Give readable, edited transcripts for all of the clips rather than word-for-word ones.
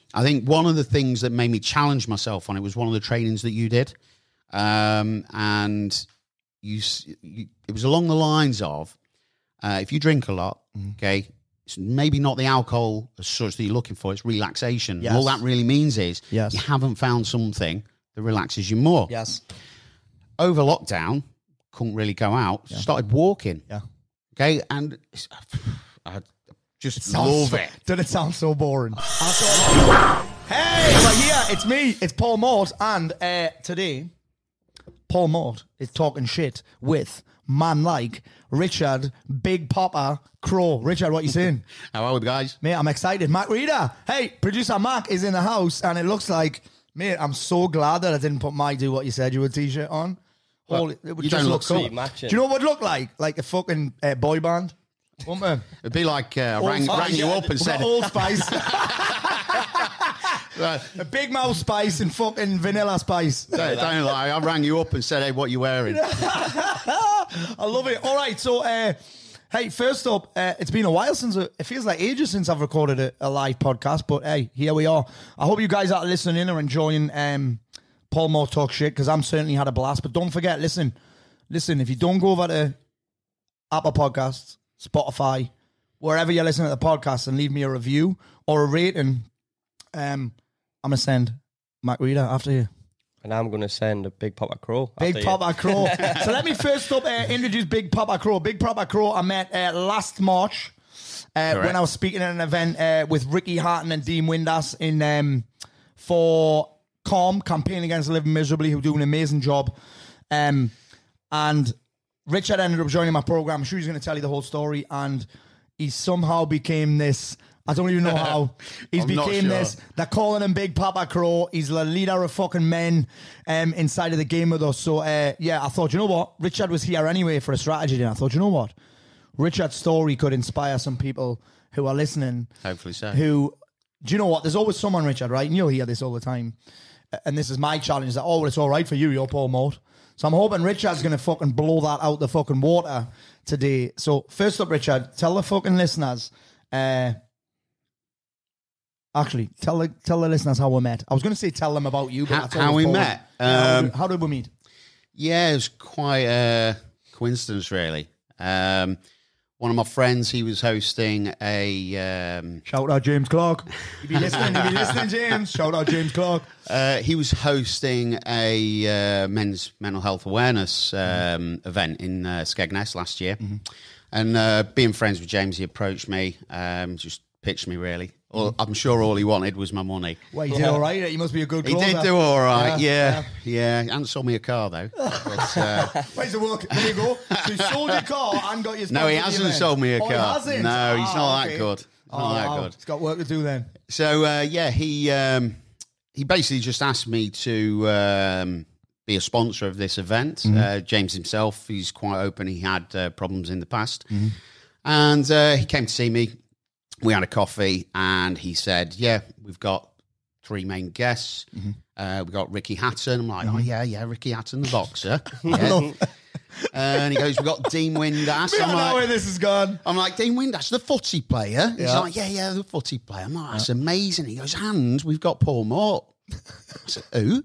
I think one of the things that made me challenge myself on it was one of the trainings that you did. And it was along the lines of, if you drink a lot, okay, it's maybe not the alcohol as such that you're looking for, it's relaxation. Yes. All that really means is Yes. you haven't found something that relaxes you more. Yes. Over lockdown, couldn't really go out, started walking. Yeah. Okay, and I just love it. Doesn't it sound so boring? Hey, we're here. It's me. It's Paul Mort. And today, Paul Mort is talking shit with man like Richard Big Papa Crow. Richard, what you saying? How are we, guys? Mate, I'm excited. Mac Reader. Hey, producer Mac is in the house, and it looks like, mate, I'm so glad that I didn't put my Do What You Said You Would t-shirt on. Well, it would you just don't look look cool. sweet matching. Do you know what it would look like? Like a fucking boy band. Wouldn't it? It'd be like I rang you up and We've said, got Old Spice. A Big Mouth Spice and fucking Vanilla Spice. don't lie, I rang you up and said, hey, what you wearing? I love it. All right, so, hey, first up, it's been a while since, it feels like ages since I've recorded a live podcast, but hey, here we are. I hope you guys are listening or enjoying Paul Mort talk shit, because I'm certainly had a blast, but don't forget, listen, if you don't go over to Apple Podcasts, Spotify, wherever you're listening to the podcast, and leave me a review or a rating, I'm going to send Mac Reader after you. And I'm going to send a Big Papa Crow. Big Papa Crow. So let me first up introduce Big Papa Crow. Big Papa Crow I met last March when I was speaking at an event with Ricky Hatton and Dean Windass in for CALM, Campaign Against Living Miserably, who do an amazing job. And Richard ended up joining my program. I'm sure he's going to tell you the whole story. And he somehow became this... I don't even know how. He's became this. They're calling him Big Papa Crow. He's the leader of fucking men inside of the game with us. So, yeah, I thought, you know what? Richard was here anyway for a strategy dinner. I thought, you know what? Richard's story could inspire some people who are listening. Hopefully so. Who, do you know what? There's always someone, Richard, right? And you'll hear this all the time. And this is my challenge that, oh, well, it's all right for you. You're Paul Mort. So I'm hoping Richard's going to fucking blow that out the fucking water today. So first up, Richard, tell the fucking listeners... Actually, tell the listeners how we met. I was going to say tell them about you, but that's how we met. How did we meet? Yeah, it was quite a coincidence, really. One of my friends, he was hosting a... Shout out James Clark. You be listening, James. Shout out James Clark. He was hosting a men's mental health awareness event in Skegness last year. Mm-hmm. And being friends with James, he approached me, just pitched me, really. I'm sure all he wanted was my money. Well, he did all right. He must be a good closer. He did do all right, yeah. He hasn't sold me a car, though. But, wait, so look, there you go. So he sold your car and got your... No, he hasn't sold me a car. He hasn't? No, he's not that good. Not that good. He's got work to do then. So, yeah, he basically just asked me to be a sponsor of this event. Mm-hmm. James himself, he's quite open. He had problems in the past. Mm-hmm. And he came to see me. We had a coffee, and he said, yeah, we've got 3 main guests. Mm-hmm. We've got Ricky Hatton. I'm like, oh, yeah, Ricky Hatton, the boxer. Yeah. And he goes, we've got Dean Windass. I don't know where this has gone. I'm like, Dean Windass, the footy player? He's like, yeah, the footy player. I'm like, that's amazing. He goes, and we've got Paul Mort. I said, who?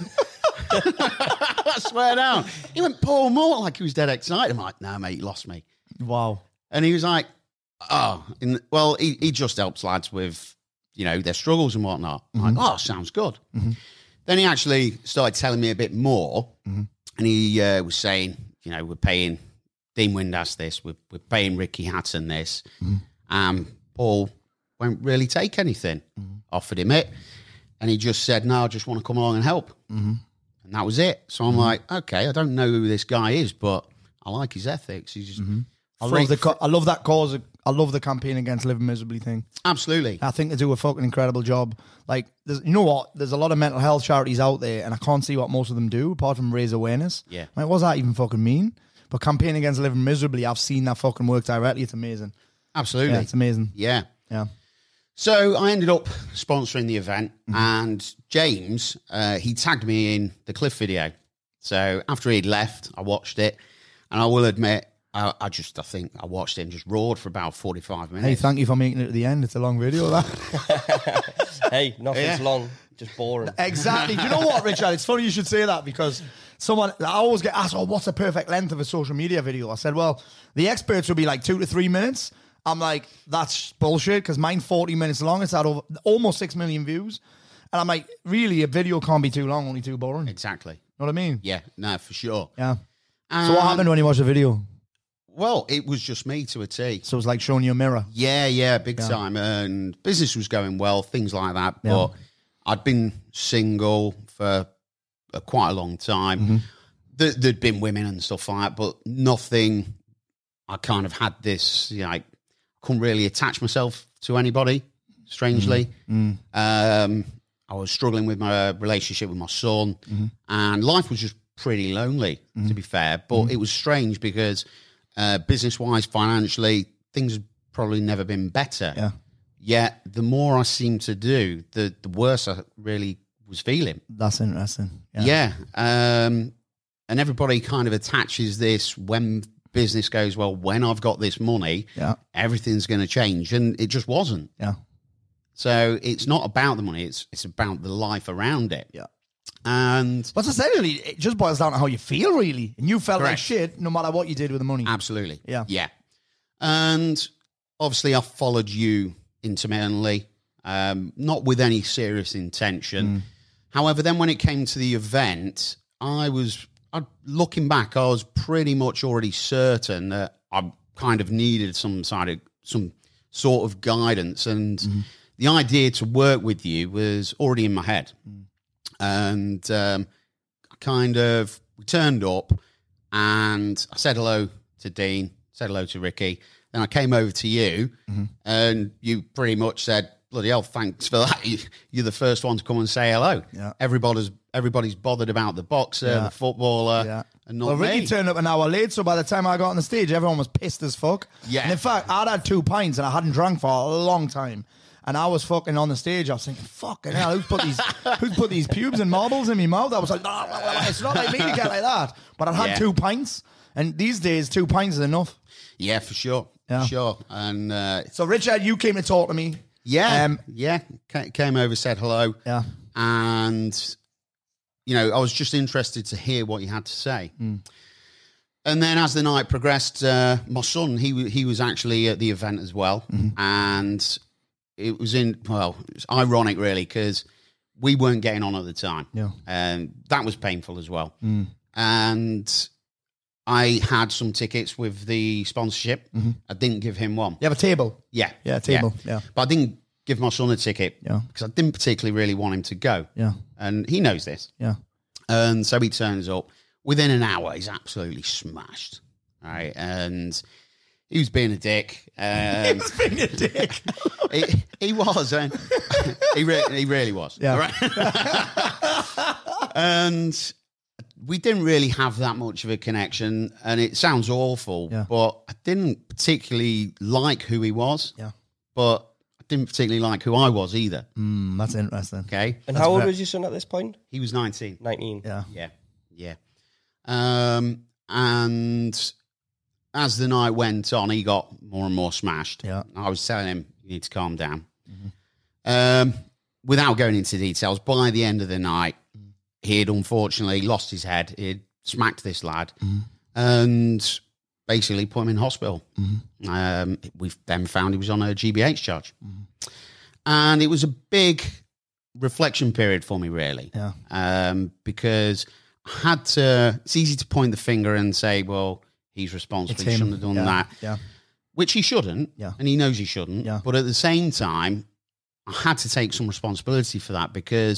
I swear down. He went, Paul Mort, like he was dead excited. I'm like, no, mate, you lost me. Wow. And he was like, he just helps lads with, their struggles and whatnot. Mm-hmm. I'm like, oh, sounds good. Mm-hmm. Then he actually started telling me a bit more, mm-hmm. and he was saying, we're paying Dean Windass this, we're paying Ricky Hatton this. Mm-hmm. Paul won't really take anything. Mm-hmm. Offered him it, and he just said, no, I just want to come along and help. Mm-hmm. And that was it. So I'm like, okay, I don't know who this guy is, but I like his ethics. He's just... Mm-hmm. I love that cause. I love the Campaign Against Living Miserably thing. Absolutely. I think they do a fucking incredible job. Like, you know what? There's a lot of mental health charities out there, and I can't see what most of them do, apart from raise awareness. Yeah. Like, what does that even fucking mean? But Campaign Against Living Miserably, I've seen that fucking work directly. It's amazing. Absolutely. Yeah, it's amazing. Yeah. Yeah. So I ended up sponsoring the event, and James, he tagged me in the Cliff video. So after he'd left, I watched it, and I will admit, I think I watched it and just roared for about 45 minutes. Hey, thank you for making it to the end. It's a long video, that. Hey, nothing's long, just boring. Exactly. Do you know what, Richard? It's funny you should say that, because I always get asked, what's the perfect length of a social media video? I said, well, the experts will be like 2 to 3 minutes. I'm like, that's bullshit, because mine's 40 minutes long. It's had almost 6 million views. And I'm like, really, a video can't be too long, only too boring. Exactly. Know what I mean? Yeah, no, for sure. Yeah. So what happened when you watched the video? Well, it was just me to a T. So it was like showing you a mirror. Yeah, big time. And business was going well, things like that. But I'd been single for quite a long time. Mm-hmm. There'd been women and stuff like that, but nothing. I kind of had this, I couldn't really attach myself to anybody, strangely. I was struggling with my relationship with my son, and life was just pretty lonely, to be fair. But it was strange because business-wise, financially, things have probably never been better. Yeah. Yet, the more I seemed to do, the worse I really was feeling. That's interesting. Yeah. And everybody kind of attaches this, when business goes well, when I've got this money, everything's going to change. And it just wasn't. Yeah. So it's not about the money. It's about the life around it. Yeah. And but essentially, it just boils down to how you feel, really. And you felt like Correct. shit no matter what you did with the money. Absolutely. Yeah. Yeah. And obviously I followed you intermittently, not with any serious intention. However, then when it came to the event, looking back, I was pretty much already certain that I kind of needed some sort of guidance. And the idea to work with you was already in my head. And we turned up, and I said hello to Dean, said hello to Ricky. Then I came over to you, and you pretty much said, bloody hell, thanks for that. You're the first one to come and say hello. Yeah. Everybody's bothered about the boxer, the footballer, and not Ricky me. turned up an hour late, so by the time I got on the stage, everyone was pissed as fuck. Yeah. And in fact, I'd had 2 pints and I hadn't drank for a long time. And I was fucking on the stage. I was thinking, fucking hell, who's put these pubes and marbles in my mouth? I was like, no, it's not like me to get like that. But I'd had 2 pints, and these days 2 pints is enough. Yeah, for sure. Yeah. For sure. And So Richard, you came to talk to me. Came over, said hello. Yeah. And, I was just interested to hear what you had to say. And then as the night progressed, my son, he was actually at the event as well. And it was ironic, really, because we weren't getting on at the time. Yeah. And that was painful as well. And I had some tickets with the sponsorship. I didn't give him one. You have a table? Yeah. Yeah, table. Yeah. But I didn't give my son a ticket because I didn't particularly really want him to go. Yeah. And he knows this. Yeah. And so he turns up. Within an hour, he's absolutely smashed. Right. And he was being a dick. He was being a dick. He was. He really was. Yeah. Right? And we didn't really have that much of a connection. And it sounds awful, but I didn't particularly like who he was. Yeah. But I didn't particularly like who I was either. That's interesting. Okay. And how old was your son at this point? He was 19. 19. Yeah. Yeah. And as the night went on, he got more and more smashed. Yeah. I was telling him, you need to calm down. Without going into details, by the end of the night, he had unfortunately lost his head. He'd smacked this lad and basically put him in hospital. We've then found he was on a GBH charge. And it was a big reflection period for me, really. Yeah. Because I had to, it's easy to point the finger and say, well, he's responsible. He shouldn't have done that. Yeah. Which he shouldn't. Yeah. And he knows he shouldn't. Yeah. But at the same time, I had to take some responsibility for that because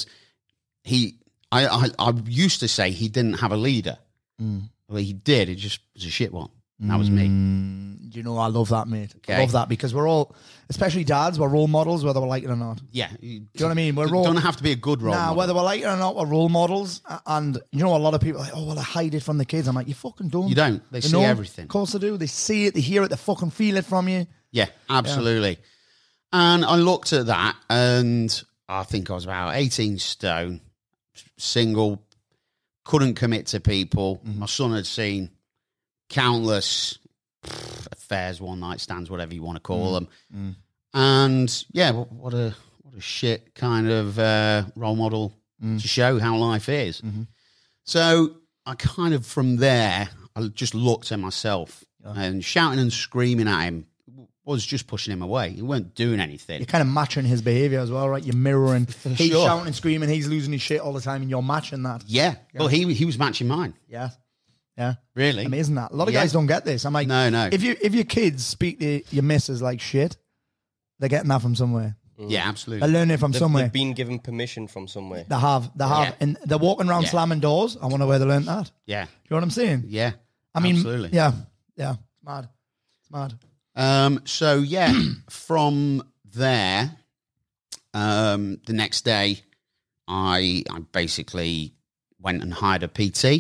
I used to say he didn't have a leader. Well, he did. It just was a shit one. And that was me. You know, I love that, mate. Okay. I love that because we're all, especially dads, we're role models, whether we like it or not. Yeah. Do you know what I mean? We're don't have to be a good role model. whether we like it or not, we're role models. And you know, a lot of people are like, oh, well, I hide it from the kids. I'm like, you fucking don't. You don't. They see know? everything. Of course they do. They see it, they hear it, they fucking feel it from you. Yeah, absolutely. And I looked at that and I think I was about 18 stone, single, couldn't commit to people. My son had seen countless affairs, one night stands, whatever you want to call them. And yeah, what a shit kind of role model to show how life is. So I kind of, from there, I just looked at myself and shouting and screaming at him was just pushing him away. He weren't doing anything. You're kind of matching his behaviour as well, right? You're mirroring. He's sure. shouting and screaming. He's losing his shit all the time, and you're matching that. Yeah. Well, he was matching mine. Yeah. Yeah. Really? Amazing that. A lot of guys don't get this. I'm like, no. If your kids speak to your missus like shit, they're getting that from somewhere. Yeah, absolutely. They're learning it from somewhere. They've been given permission from somewhere. They have. Yeah. And they're walking around slamming doors. I wonder where they learned that. Yeah. You know what I'm saying? Yeah. I mean, absolutely. Yeah. It's mad. It's mad. So yeah, from there, the next day, I basically went and hired a PT.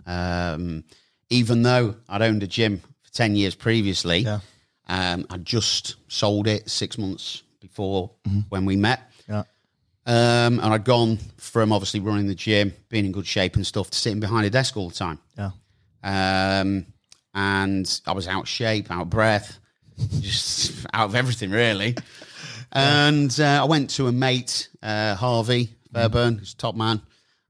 Even though I'd owned a gym for 10 years previously, I just sold it 6 months before when we met. Yeah. And I'd gone from obviously running the gym, being in good shape and stuff, to sitting behind a desk all the time. Yeah. And I was out of shape, out of breath, just out of everything, really. And I went to a mate, Harvey Fairburn, who's a top man.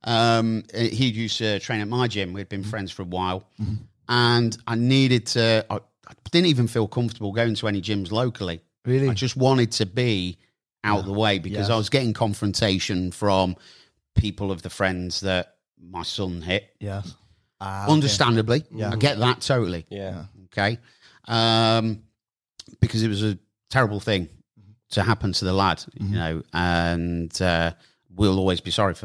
He used to train at my gym. We'd been friends for a while. And I needed to, I didn't even feel comfortable going to any gyms locally. Really? I just wanted to be out the way because I was getting confrontation from people of the friends that my son hit. Yeah. Understandably. I get that totally. Yeah. Okay. Because it was a terrible thing to happen to the lad, you know, and we'll always be sorry for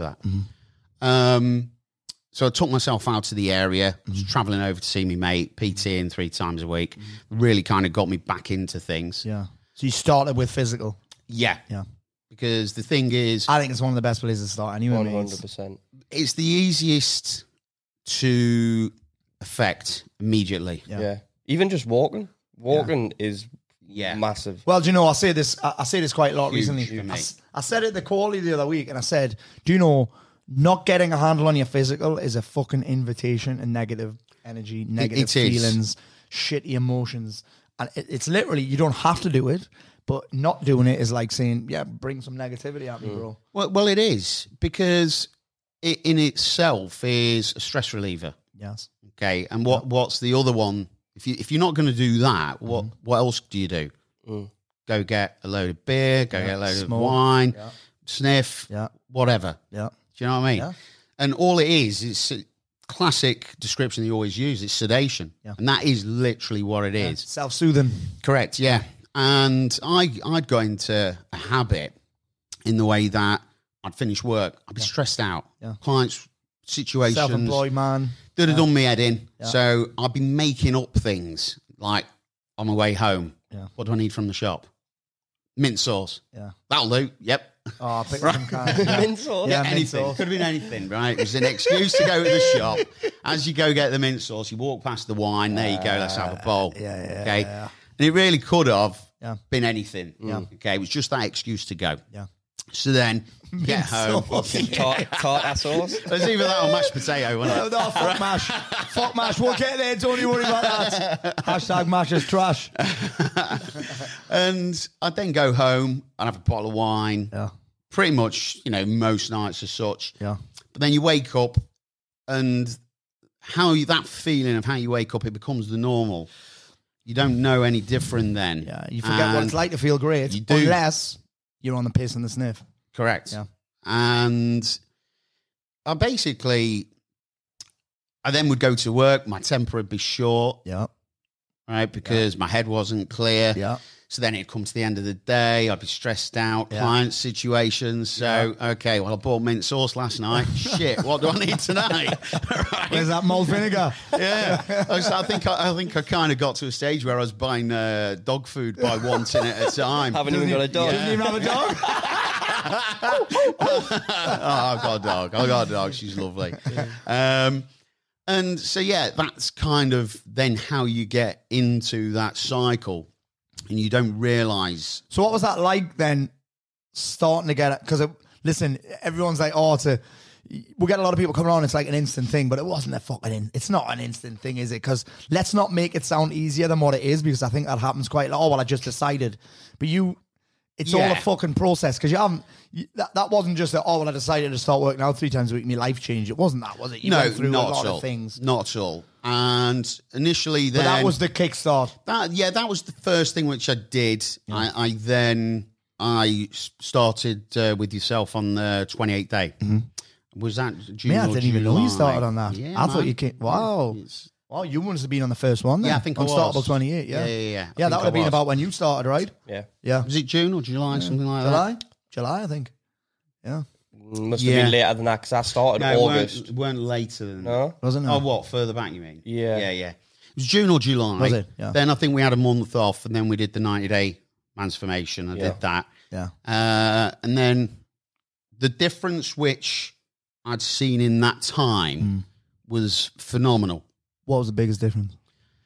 that. So I took myself out to the area, was traveling over to see me mate, PTing 3 times a week, really kind of got me back into things. Yeah. So you started with physical. Yeah. Yeah. Because the thing is, I think it's one of the best places to start anyway. 100%. it's the easiest to affect immediately. Yeah. Even just walking. Walking is massive. Well, do you know, I say this quite a lot Huge recently. for me. I said it at the quality the other week, and I said, do you know, not getting a handle on your physical is a fucking invitation and negative energy, negative feelings, shitty emotions. And it's literally, you don't have to do it, but not doing it is like saying, yeah, bring some negativity at me, bro. Well, it is, because it in itself is a stress reliever. Yes. Okay, and what's the other one? If you're not going to do that, what else do you do? Go get a load of beer, get a load of wine, sniff, whatever. Yeah. Do you know what I mean? Yeah. And all it is, it's a classic description they always use, it's sedation. Yeah. And that is literally what it is. Self-soothing. Correct, yeah. And I'd go into a habit in the way that I'd finish work, I'd be stressed out. Yeah. Clients, situations. Self-employed man. They'd have done me head in. Yeah. So I'd be making up things like on my way home. Yeah. What do I need from the shop? Mint sauce. Yeah. That'll do. Yep. Oh, I picked some kind of Mint sauce. Yeah, mint anything. sauce. Could have been anything, right? It was an excuse to go to the shop. As you go get the mint sauce, you walk past the wine. There you go. Let's have a bowl. Okay. Yeah. And it really could have Yeah. been anything. Yeah. Okay. It was just that excuse to go. Yeah. So then you get home. Tartar sauce. It's either that or mashed potato, wasn't it? No, fuck mash. Fuck mash. We'll get there. Don't you worry about that. Hashtag mash is trash. And I'd then go home and have a bottle of wine. Yeah. Pretty much, most nights as such. Yeah. But then you wake up and that feeling of how you wake up, it becomes the normal. You don't know any different then. Yeah. You forget what it's like to feel great. You do. Unless you're on the piss and the sniff. Correct. Yeah. And I then would go to work. My temper would be short. Yeah. Right. Because my head wasn't clear. Yeah. So then it'd come to the end of the day. I'd be stressed out, client situations. So, okay, well, I bought mint sauce last night. Shit, what do I need tonight? Right. Where's that malt vinegar? Yeah. I think I kind of got to a stage where I was buying dog food by one tin at a time. Haven't even got a dog. Doesn't even have a dog? I've got a dog. She's lovely. And so, yeah, that's kind of then how you get into that cycle. And you don't realise. So what was that like then, starting to get it? Because, listen, everyone's like, we get a lot of people coming on. It's like an instant thing, but it wasn't a fucking. It's not an instant thing, is it? Because let's not make it sound easier than what it is, because I think that happens quite. Oh well, I just decided, but it's all a fucking process, because you haven't. That wasn't just that. Oh well, I decided to start working out 3 times a week. My life changed. It wasn't that, was it? You went through a lot of things. Not at all. And initially, then but that was the kickstart. That was the first thing which I did. Yeah. I started with yourself on the 28th day. Mm-hmm. Was that June? I didn't even know you started on that. Yeah, I thought you came. Wow. Well, you must have been on the first one then. Yeah, I think I was. Unstartable 28, yeah. Yeah, that would have been about when you started, right? Yeah. Was it June or July, something like that? July, I think. Yeah. Must have been later than that, because I started August. Weren't later than No? Wasn't it? Oh, what? Further back, you mean? Yeah. It was June or July. Was it? Yeah. Then I think we had a month off, and then we did the 90-day Mansformation. I did that. Yeah. And then the difference which I'd seen in that time was phenomenal. What was the biggest difference?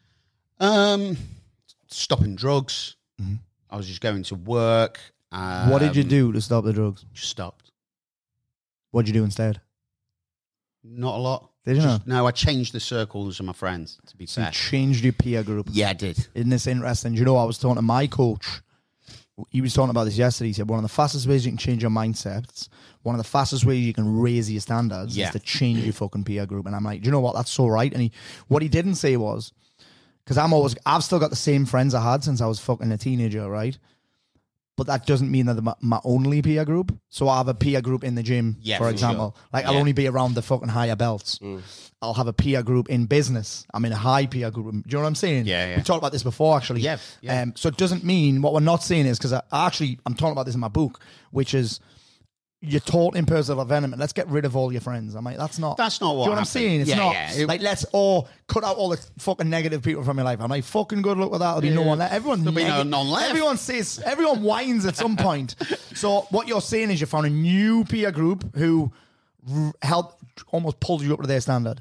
Stopping drugs. Mm-hmm. I was just going to work. What did you do to stop the drugs? Just stopped. What did you do instead? Not a lot. Did you not? No, I changed the circles of my friends, to be fair. You changed your peer group? Yeah, I did. Isn't this interesting? Do you know, I was talking to my coach. He was talking about this yesterday. He said one of the fastest ways you can change your mindsets, one of the fastest ways you can raise your standards is to change your fucking peer group. And I'm like, do you know what? That's so right. And what he didn't say was, because I've still got the same friends I had since I was fucking a teenager, right? But that doesn't mean that they're my only peer group. So I have a peer group in the gym, for example. Sure. Like, I'll only be around the fucking higher belts. I'll have a peer group in business. I'm in a high peer group. Do you know what I'm saying? Yeah. We talked about this before, actually. Yeah. So it doesn't mean, what we're not saying is, because I'm talking about this in my book, which is, you're taught in personal development, let's get rid of all your friends. I'm like, that's not what do you know what I'm saying? It's not like, let's all cut out all the fucking negative people from your life. I'm like, fucking good luck with that. There'll be no one left. Everyone left. Everyone whines at some point. So what you're saying is you found a new peer group who helped almost pull you up to their standard.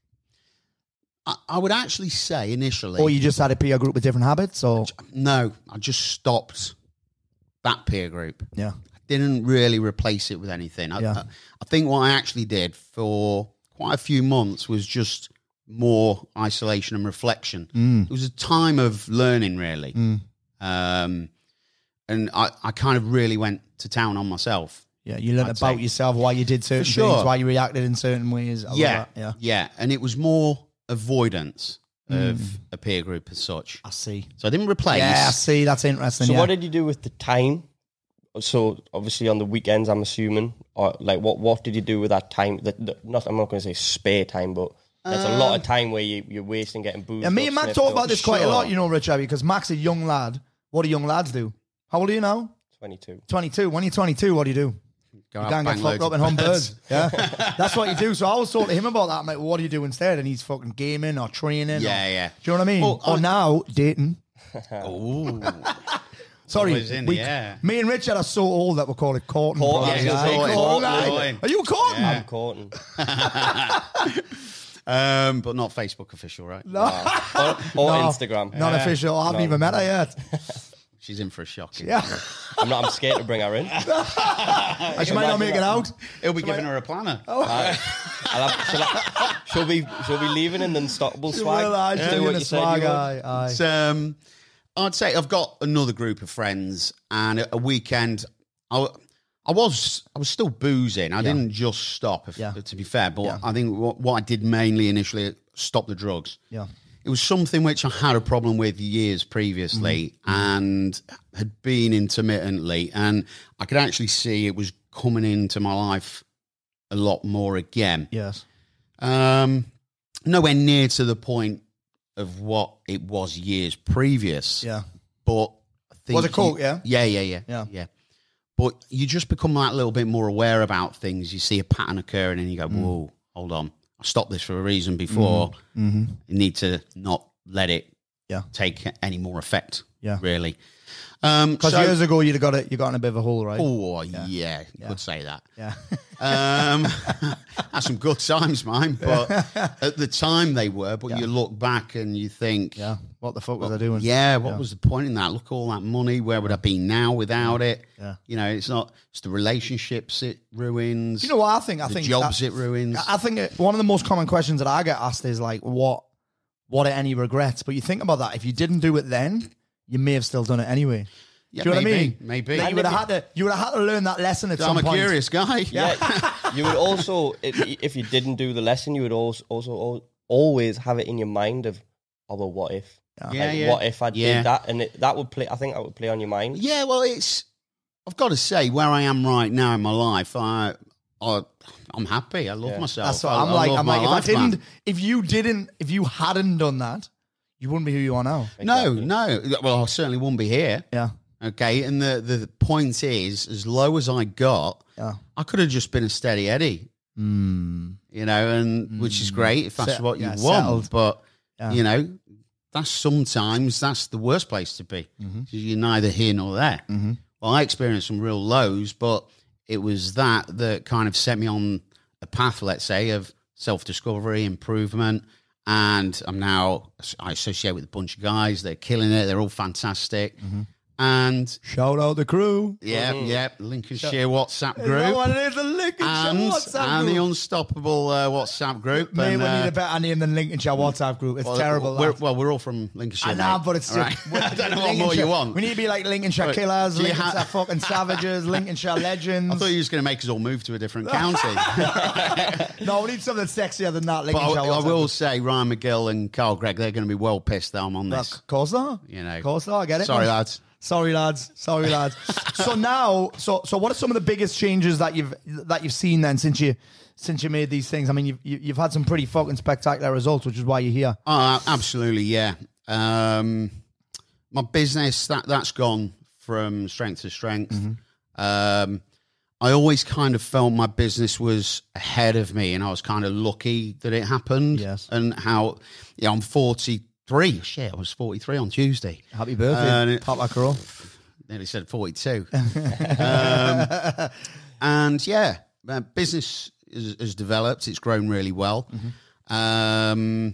I would actually say initially. Or you just had a peer group with different habits? Or no, I just stopped that peer group. Yeah. Didn't really replace it with anything. I think what I actually did for quite a few months was just more isolation and reflection. It was a time of learning, really. And I kind of really went to town on myself. Yeah, you learned about yourself, why you did certain things, why you reacted in certain ways. Yeah, and it was more avoidance of a peer group as such. I see. So I didn't replace. Yeah, I see. That's interesting. So what did you do with the time? So obviously on the weekends, I'm assuming, or like what did you do with that time? I'm not going to say spare time, but there's a lot of time where you're wasting getting booze. Yeah, me and Matt talk about this quite a lot, you know, Richard, because Mac's a young lad. What do young lads do? How old are you now? 22. 22. When you're 22, what do you do? You can't get fucked up and hunt birds. Yeah, that's what you do. So I was talking to him about that. I'm like, well, what do you do instead? And he's fucking gaming or training. Yeah. Do you know what I mean? Or now dating. Oh. Sorry, me and Richard are so old that we call it courting. Courting. Are you courting? I'm courting. But not Facebook official, right? No. Or Instagram. Not official. I haven't even met her yet. She's in for a shock. Yeah. I'm scared to bring her in. She might not make it out. He'll be giving her a planner. She'll be leaving in the unstoppable swag. Do what you said. I'd say I've got another group of friends, and a weekend, I was still boozing. I didn't just stop, to be fair. But I think what I did mainly initially, stop the drugs. Yeah, it was something which I had a problem with years previously, and had been intermittently, and I could actually see it was coming into my life a lot more again. Yes, nowhere near to the point of what it was years previous. Yeah. But I think was it cool? Yeah. Yeah. But you just become like a little bit more aware about things. You see a pattern occurring and you go, whoa, hold on. I stopped this for a reason before. You need to not let it take any more effect. Yeah. Really. Because years ago you got in a bit of a hole, right? Oh, yeah. You could say that. Yeah. Had some good times, mine, but at the time they were. But you look back and you think, What the fuck was I doing? Yeah, what was the point in that? Look at all that money. Where would I be now without it? Yeah. You know, it's the relationships it ruins. You know what I think? I think jobs it ruins. I think one of the most common questions that I get asked is like, what are any regrets? But you think about that. If you didn't do it then, you may have still done it anyway. Yeah, do you know what I mean? Maybe. Like you would have had to learn that lesson at some point. I'm a curious guy. Yeah. You would also, if you didn't do the lesson, you would also always have it in your mind of, oh, well, what if? What if I did that? And that would play, I think that would play on your mind. Yeah, well, I've got to say, where I am right now in my life, I'm happy. I love myself. That's what I'm like, if you hadn't done that, you wouldn't be who you are now. Exactly. No. Well, I certainly wouldn't be here. Yeah. Okay, and the point is, as low as I got, I could have just been a steady Eddie. You know, and which is great if that's what you want. Settled. But, you know, that's the worst place to be. Because you're neither here nor there. Well, I experienced some real lows, but it was that kind of set me on a path, let's say, of self-discovery, improvement. And I associate with a bunch of guys. They're killing it. They're all fantastic. And shout out the crew. Yeah, Lincolnshire WhatsApp group. Is that what it is? The Lincolnshire WhatsApp group. And the Unstoppable WhatsApp group. Maybe we need a better name than Lincolnshire WhatsApp group. It's terrible. We're all from Lincolnshire. I know, but it's right. I don't know what more you want. We need to be like Lincolnshire Killers, Lincolnshire fucking Savages, Lincolnshire Legends. I thought you were just going to make us all move to a different county. No, we need something sexier than that. Lincolnshire I will say, Ryan McGill and Carl Gregg, they're going to be well pissed that I'm on this. Of course not. You know, of course not. I get it. Sorry, lads. Sorry, lads. So now, what are some of the biggest changes that you've seen then since you made these things? I mean, you've had some pretty fucking spectacular results, which is why you're here. Oh, absolutely, yeah. My business that's gone from strength to strength. I always kind of felt my business was ahead of me, and I was kind of lucky that it happened. Yes, and how I'm 43. Shit, I was 43 on Tuesday. Happy birthday, Papa Crow. Nearly said 42. And yeah, business has developed. It's grown really well. And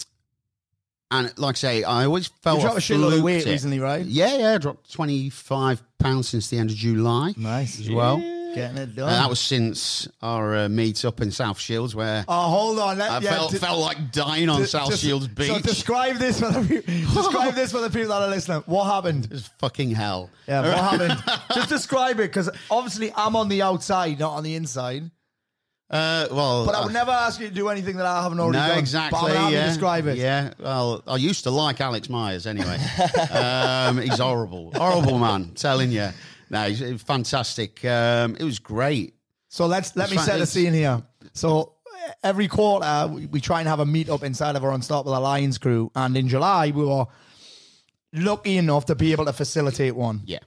like I say, I always felt you dropped a shitload of weight recently, right? Yeah, I dropped 25 pounds since the end of July. Nice as well. Getting it done. That was since our meet up in South Shields, where hold on, I felt like dying on South Shields Beach. So describe this for the people that are listening. What happened? It was fucking hell. Yeah, what happened? Just describe it, because obviously I'm on the outside, not on the inside. But I would never ask you to do anything that I haven't already done. No, exactly. But I'm happy to describe it. Yeah. Well, I used to like Alex Myers anyway. He's horrible man. Telling you. No, he's fantastic. It was great. So let me set the scene here. So every quarter we try and have a meet up inside of our Unstoppable Alliance crew, and in July we were lucky enough to be able to facilitate one. Yeah.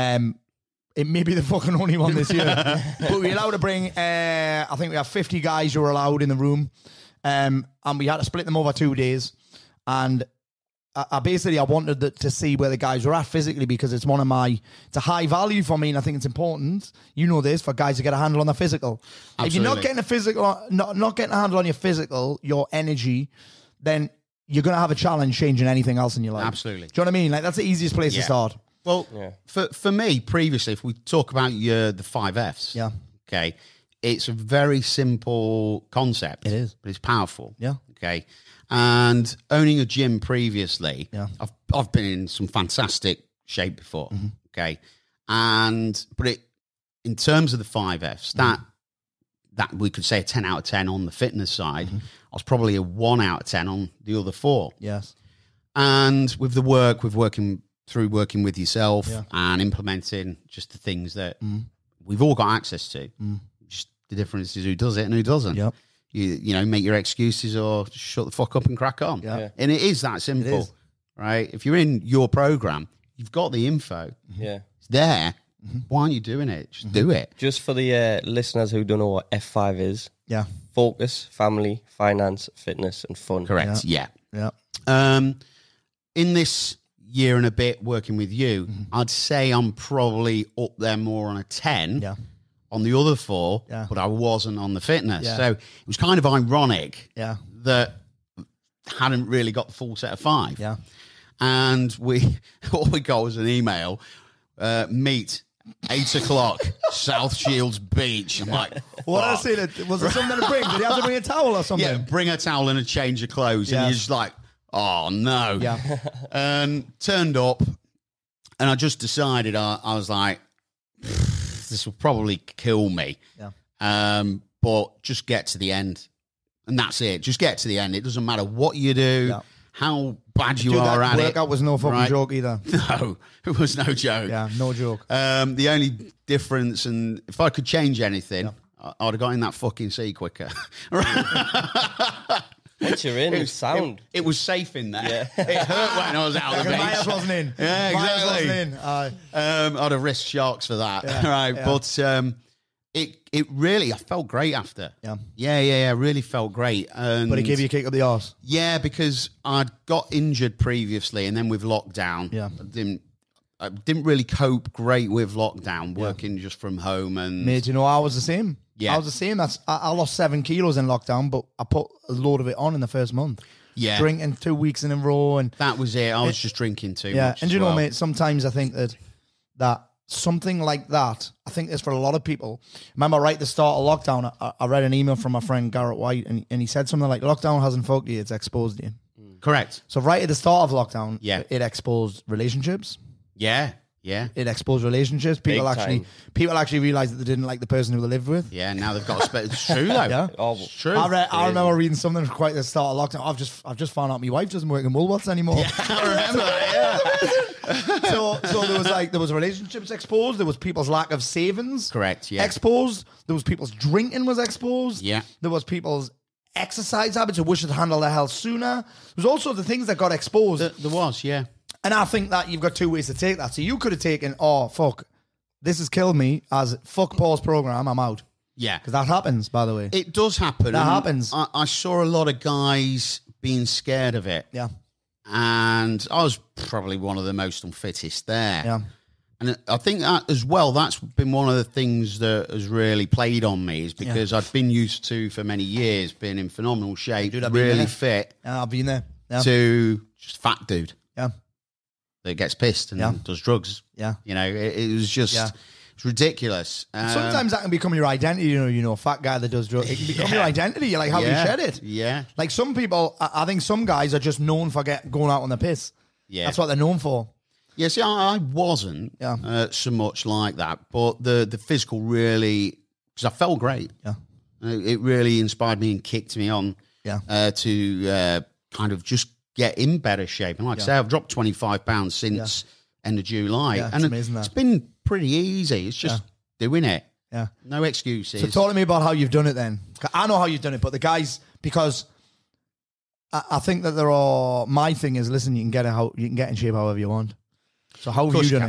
It may be the fucking only one this year, but we're allowed to bring. I think we have 50 guys who were allowed in the room, and we had to split them over 2 days, and. I wanted to see where the guys were at physically, because it's it's a high value for me, and I think it's important. You know this, for guys to get a handle on their physical. Absolutely. If you're not getting a physical, not getting a handle on your physical, your energy, then you're going to have a challenge changing anything else in your life. Absolutely. Do you know what I mean? Like, that's the easiest place to start. Well, for me, previously, if we talk about the 5 Fs, okay, it's a very simple concept. It is. But it's powerful. Yeah. Okay. And owning a gym previously, I've been in some fantastic shape before. Okay. But in terms of the 5 Fs, that we could say a 10 out of 10 on the fitness side, I was probably a 1 out of 10 on the other 4. Yes. And with the work, working with yourself and implementing just the things that we've all got access to, just the difference is who does it and who doesn't. Yep. You know, make your excuses or shut the fuck up and crack on. Yeah. And it is that simple, right? If you're in your program, you've got the info. Yeah. It's there. Why aren't you doing it? Just do it. Just for the listeners who don't know what F5 is. Yeah. Focus, family, finance, fitness, and fun. Correct. Yeah. In this year and a bit working with you, I'd say I'm probably up there more on a 10. Yeah. On the other 4, but I wasn't on the fitness. So it was kind of ironic that I hadn't really got the full set of 5. Yeah. And all we got was an email, meet 8 o'clock, South Shields Beach. I'm like, what I see, was there something to bring? Did you have to bring a towel or something? Yeah, bring a towel and a change of clothes. And you're just like, oh no. Yeah. And turned up, and I just decided, I was like, this will probably kill me. Yeah. But just get to the end. And that's it. Just get to the end. It doesn't matter what you do, how bad you are at it. Workout was no fucking joke either. No, it was no joke. Yeah, no joke. The only difference, and if I could change anything, I'd have got in that fucking sea quicker. Once you're in, it's sound. It was safe in there. Yeah. It hurt when I was out of the beach. Myers wasn't in. Yeah, exactly. Wasn't in. I'd have risked sharks for that. Yeah, right. Yeah. But it really, I felt great after. Yeah. Really felt great. And but it gave you a kick up the arse. Yeah, because I'd got injured previously, and then with lockdown, I didn't really cope great with lockdown, working just from home. And mate, you know, I was the same. Yeah. I was the same. I lost 7 kilos in lockdown, but I put a load of it on in the first month. Yeah. Drinking 2 weeks in a row. And that was it. I was just drinking too much. And you know, mate, sometimes I think that something like that, I think it's for a lot of people. Remember, right at the start of lockdown, I read an email from my friend Garrett White, and he said something like, lockdown hasn't fucked you, it's exposed you. Correct. So right at the start of lockdown, it exposed relationships. Yeah. It exposed relationships. People actually realised that they didn't like the person who they lived with. Yeah, now they've got to spend. It's true though. Yeah. It's true. I remember reading something quite at the start of lockdown. I've just found out my wife doesn't work in Woolworths anymore. Yeah, I remember that. Yeah. So there was relationships exposed. There was people's lack of savings. Correct. Yeah. Exposed. There was people's drinking was exposed. Yeah. There was people's exercise habits who wish they'd handled their health sooner. There was also the things that got exposed. There was. Yeah. And I think that you've got 2 ways to take that. So you could have taken, oh, fuck, this has killed me, as fuck Paul's program, I'm out. Yeah. Because that happens, by the way. It does happen. That happens. I saw a lot of guys being scared of it. Yeah. And I was probably one of the most unfittest there. Yeah. And I think that as well, that's been one of the things that has really played on me, is because I've been used to, for many years, being in phenomenal shape, really fit. Yeah, I've been there. Yeah. To just fat dude. Yeah. That gets pissed and does drugs. Yeah. You know, it was just it's ridiculous. Sometimes that can become your identity, you know, fat guy that does drugs. It can become your identity. You're like, how do you shed it? Yeah. Like some people, I think some guys are just known for going out on the piss. Yeah. That's what they're known for. Yeah, see, I wasn't so much like that, but the physical really, because I felt great. Yeah. It really inspired me and kicked me on to kind of just get in better shape. And like I say, I've dropped 25 pounds since end of July. Yeah, and amazing, it's been pretty easy. It's just doing it. Yeah. No excuses. So talk to me about how you've done it then. I know how you've done it, but the guys, because I think that my thing is, listen, you can get in shape however you want. So how have you done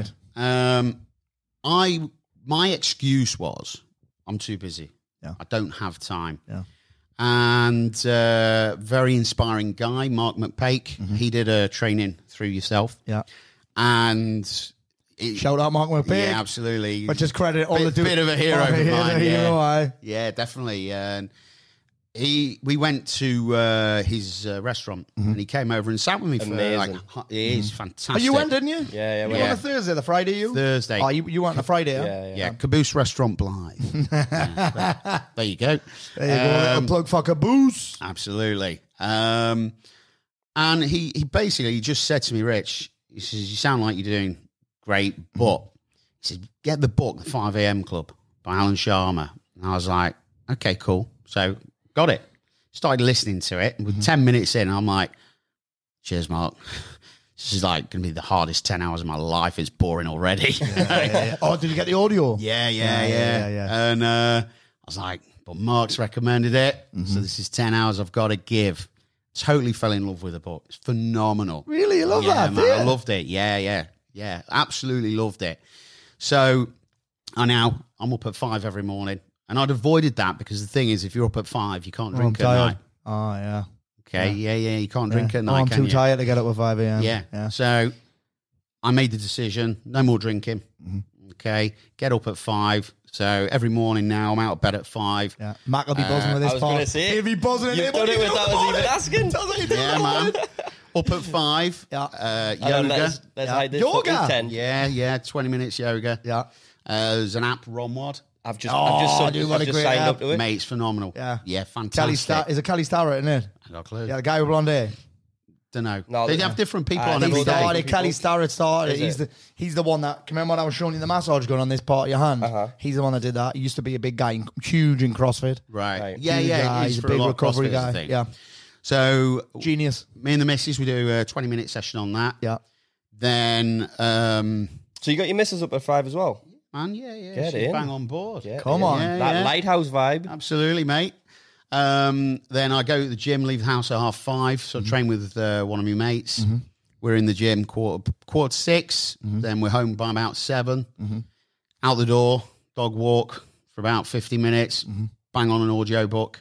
it? My excuse was, I'm too busy. Yeah. I don't have time. Yeah. And very inspiring guy, Mark McPake. Mm-hmm. He did a training through yourself. Yeah. And shout out Mark McPake. Yeah, absolutely. But just credit all the bit of a hero of mine. Hero, yeah, definitely. And we went to his restaurant, and he came over and sat with me for it is fantastic. Oh, you went, didn't you? Yeah. You went on a Thursday, the Friday you? Thursday. Oh, you went on a Friday, Yeah, Caboose Restaurant Blythe. There you go. There you go, little plug for Caboose. Absolutely. And he basically just said to me, Rich, he says, you sound like you're doing great, but he said, get the book, The 5 a.m. Club by Alan Sharma. And I was like, okay, cool. So got it. Started listening to it. And with 10 minutes in, I'm like, cheers, Mark. This is like going to be the hardest 10 hours of my life. It's boring already. Oh, did you get the audio? Yeah. And I was like, but Mark's recommended it. So this is 10 hours I've got to give. Totally fell in love with the book. It's phenomenal. Really? You love that? Man, I loved it. Yeah. Absolutely loved it. So I'm up at 5 every morning. And I'd avoided that because the thing is, if you're up at 5, you can't drink at night. Oh, yeah. Okay, yeah. You can't drink at night, I'm too tired to get up at 5 a.m. Yeah. So I made the decision, no more drinking. Okay, get up at 5. So every morning now, I'm out of bed at 5. Yeah. Mac will be buzzing with this part. I was going to say, he'll be buzzing. You've done it without us even asking. Yeah, man. Up at 5. Yeah. Yoga. Let's hide this Yoga? fucking tent. Yeah. 20 minutes yoga. Yeah. There's an app, Romwad. I've just signed up to it. Mate, it's phenomenal. Yeah. Fantastic. Is it Kelly Starrett, isn't it? I got a clue. Yeah, the guy with blonde hair. Don't know. No, they have different people on they every day. Kelly Starrett started it. He's the one that, remember when I was showing you the massage gun on this part of your hand? He's the one that did that. He used to be a big guy, huge in CrossFit. Right. Yeah. He's a big recovery guy. Yeah. So Genius. me and the missus, we do a 20-minute session on that. Yeah. Then, So you got your missus up at 5 as well? man, yeah, Get she's in. bang on board. Come on. That lighthouse vibe. Absolutely, mate. Then I go to the gym, leave the house at 5:30, so I train with one of my mates. We're in the gym quarter to 6. Then we're home by about 7. Out the door, dog walk for about 50 minutes. Bang on an audio book.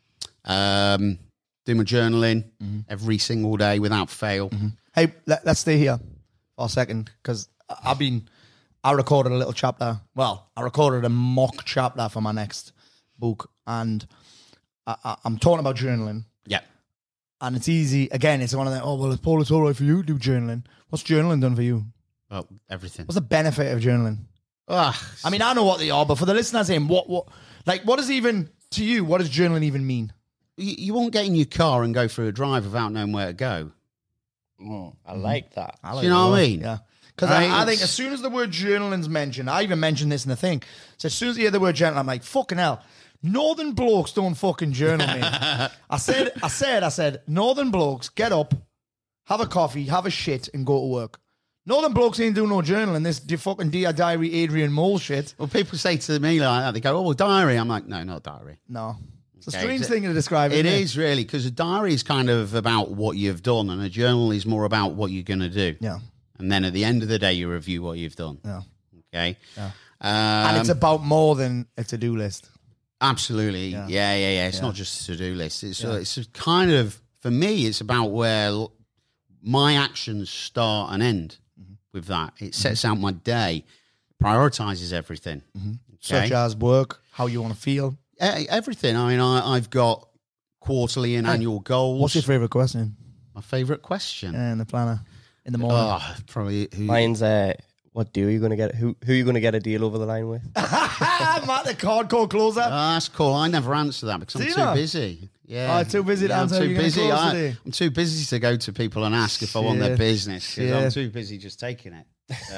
Do my journaling every single day without fail. Hey, let's stay here for a second, because I recorded a little chapter. Well, I recorded a mock chapter for my next book, and I'm talking about journaling. Yeah. And it's easy. Again, it's one of the, Paul, it's all right for you to do journaling. What's journaling done for you? Well, everything. What's the benefit of journaling? I mean, I know what they are, but for the listeners in, what does even, to you, what does journaling even mean? You won't get in your car and go through a drive without knowing where to go. I like that. Do you know what I mean? Yeah. Because I think as soon as the word journaling's mentioned, I even mentioned this in the thing. So as soon as you hear the word journaling, I'm like, fucking hell. Northern blokes don't fucking journal, mate. I said, Northern blokes, get up, have a coffee, have a shit, and go to work. Northern blokes ain't doing no journaling. This fucking Dear Diary Adrian Mole shit. Well, people say to me like that, they go, oh, diary. I'm like, no, not diary. No. It's a strange thing to describe. It is really, because a diary is kind of about what you've done, and a journal is more about what you're going to do. Yeah. And then at the end of the day, you review what you've done. Yeah. Okay. Yeah. And it's about more than a to-do list. Absolutely. Yeah. It's not just a to-do list. It's a kind of, for me, it's about where my actions start and end with that. It sets out my day, prioritizes everything. Okay? Such as work, how you want to feel. Everything. I mean, I've got quarterly and annual goals. What's your favourite question? My favourite question? In the planner. In the morning. Probably. Mine's what deal are you going to get? Who are you going to get a deal over the line with? Matt, the card call closer. That's cool. I never answer that because I'm too busy. Yeah, too busy to answer. I'm too busy. I'm too busy to go to people and ask if I want their business because I'm too busy just taking it.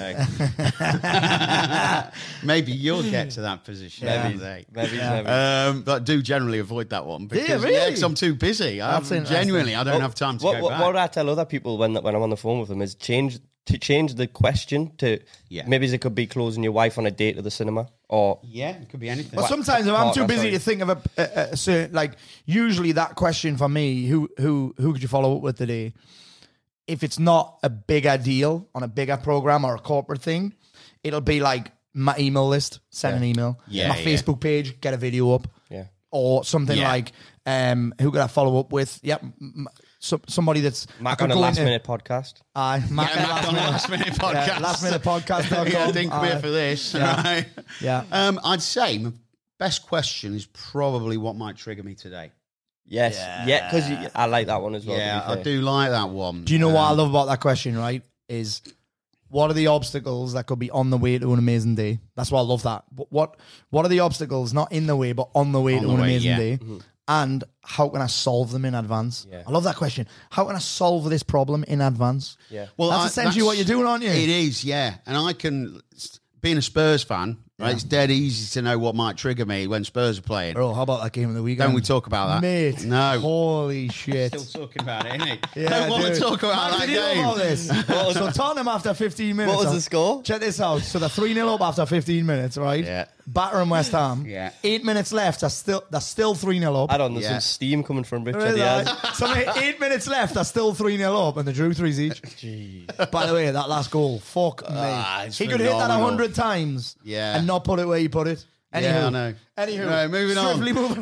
Maybe you'll get to that position. Maybe. But I do generally avoid that one because really? I'm too busy. Genuinely, I don't have time to go back. What I tell other people when I'm on the phone with them is change the question to maybe it could be closing your wife on a date to the cinema, or it could be anything. But sometimes if I'm too busy to think of a certain, like, usually that question for me, who could you follow up with today? If it's not a bigger deal on a bigger program or a corporate thing, it'll be like my email list, send an email. My Facebook page, get a video up. Yeah. Or something like, who could I follow up with? Yep. Somebody that's... Mac on a last-minute podcast. Mac on a last-minute podcast. Yeah, last-minute Didn't queer for this. Yeah. Right? I'd say my best question is probably what might trigger me today. Yes. Yeah, because I like that one as well. Yeah, I do like that one. Do you know what I love about that question, right? Is what are the obstacles that could be on the way to an amazing day? That's why I love that. What are the obstacles, not in the way, but on the way to an amazing day? Mm-hmm. And how can I solve them in advance? Yeah. I love that question. How can I solve this problem in advance? Yeah. Well, that's essentially what you're doing, aren't you? It is, yeah. And I can, being a Spurs fan, right, it's dead easy to know what might trigger me when Spurs are playing. Bro, how about that game of the weekend? Don't we talk about that? Mate, no. Holy shit. Still talking about it, isn't he? Yeah, don't want to talk about that game. About this. So Tottenham after 15 minutes. What was the score? Check this out. So they're 3-0 up after 15 minutes, right? Yeah. Battering West Ham. Yeah. 8 minutes left. They're still 3-0 up. I don't know, some steam coming from Richard. So 8 minutes left. They're still 3-0 up, and they drew 3s each. Jeez. By the way, that last goal, fuck me. He could hit that 100 times and not put it where he put it. Anywho, yeah, I know. Anywho, right, moving on.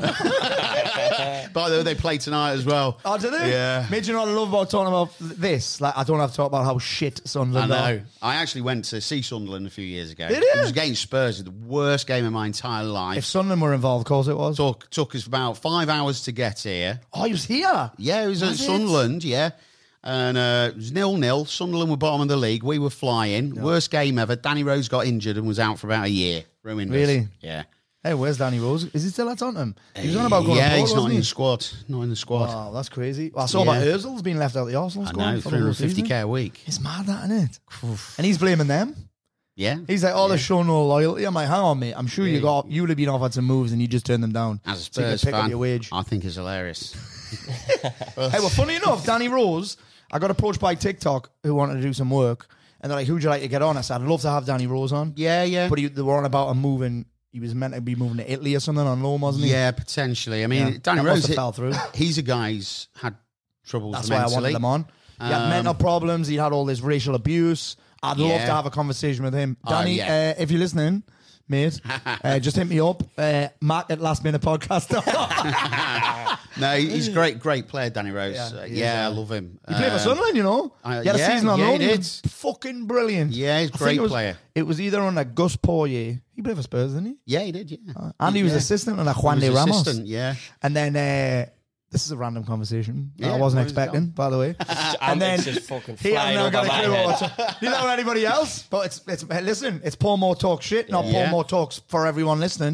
By the way, they play tonight as well. Oh, do they? Yeah. Made you not love about talking about this? Like, I don't have to talk about how shit Sunderland I know. are. I actually went to see Sunderland a few years ago. Did you? It was against Spurs, the worst game of my entire life. If Sunderland were involved, of course it was. Took us about 5 hours to get here. Oh, he was here? Yeah, it was at Sunderland, yeah. And it was 0-0. Sunderland were bottom of the league. We were flying. Yeah. Worst game ever. Danny Rose got injured and was out for about a year. Ruined us. Really? Yeah. Hey, where's Danny Rose? Is he still at Tottenham? He was on about going abroad, he's not in he? the squad. Not in the squad. Wow, that's crazy. Well, I saw about Ozil's being left out of the Arsenal squad. I know, 350k a week. It's mad, that, isn't it? And he's blaming them. Yeah. He's like, they're showing no loyalty. I'm like, hang on, mate. I'm sure you would have been offered some moves and you just turned them down. As a Spurs fan, your wage. I think it's hilarious. Hey, well, funny enough, Danny Rose, I got approached by TikTok who wanted to do some work. And they're like, who'd you like to get on? I said, I'd love to have Danny Rose on. Yeah. But they were on about him moving. He was meant to be moving to Italy or something on loan, wasn't he? Yeah, potentially. I mean, Danny Rose fell through. He's a guy who's had troubles That's mentally. why I wanted him on. He had mental problems. He had all this racial abuse. I'd love to have a conversation with him. Danny, if you're listening, mate, just hit me up. Mark at Last Minute Podcast. No, he's a great player, Danny Rose. I love him. He played for Sunderland, you know. He had a season on loan. He did. Fucking brilliant. Yeah, he's a great player. It was either on a Gus Poirier. He played for Spurs, didn't he? Yeah, he did, yeah. And he was assistant on a Juan de Ramos. Yeah. And then... this is a random conversation I wasn't expecting, by the way. And then just fucking flying over my head. You know anybody else? But listen, it's Paul Mort talks shit, not Paul Mort talks for everyone listening.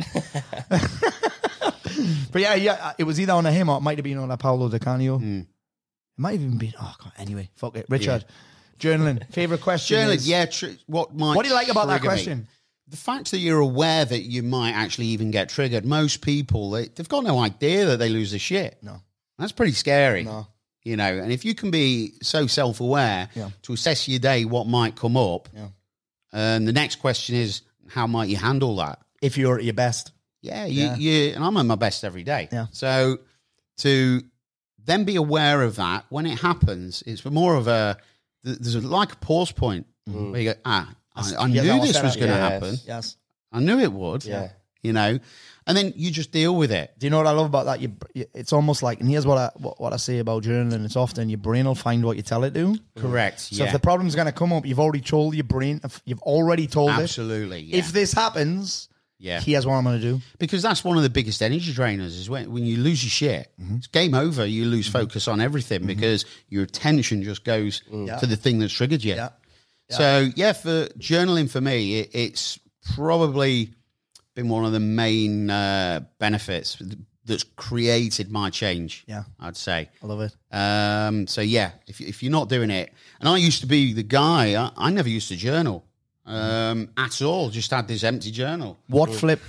But it was either on a him or it might have been on a Paolo Di Canio. It might have even been. Oh God, anyway, fuck it. Richard, journaling. Favorite question? Journaling. What do you like about that question? The fact that you're aware that you might actually even get triggered. Most people, they've got no idea that they lose their shit. No. That's pretty scary. No. You know, and if you can be so self-aware to assess your day, what might come up, and the next question is, how might you handle that? If you're at your best. Yeah, and I'm at my best every day. Yeah. So to then be aware of that, when it happens, it's more of there's like a pause point where you go, I knew this was going to happen. Yes. I knew it would. Yeah. You know, and then you just deal with it. Do you know what I love about that? It's almost like, and here's what I say about journaling. It's often your brain will find what you tell it to. Correct. So if the problem's going to come up, you've already told your brain. You've already told it. Absolutely. Yeah. If this happens, here's what I'm going to do. Because that's one of the biggest energy drainers is when you lose your shit. It's game over. You lose focus on everything because your attention just goes to the thing that's triggered you. Yeah. So for journaling for me, it's probably been one of the main benefits that's created my change. Yeah, I'd say. I love it. So if you're not doing it, and I used to be the guy, I never used to journal at all. Just had this empty journal. What flipped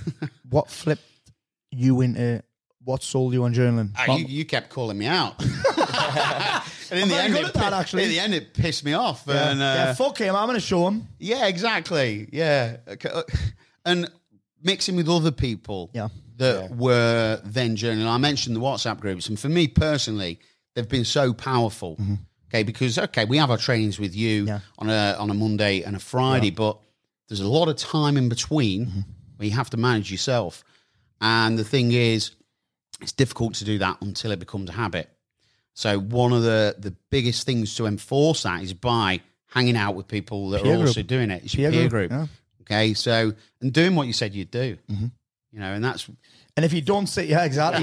you into? What sold you on journaling? You kept calling me out. And in the end, it pissed me off. And, fuck him. I'm going to show him. Yeah, exactly. Yeah, and mixing with other people that were then journaling. I mentioned the WhatsApp groups, and for me personally, they've been so powerful. Okay, because we have our trainings with you on a Monday and a Friday, but there's a lot of time in between where you have to manage yourself. And the thing is, it's difficult to do that until it becomes a habit. So one of the biggest things to enforce that is by hanging out with people that are also doing it. It's your peer group. Yeah. Okay, so and doing what you said you'd do, you know, and if you don't say exactly,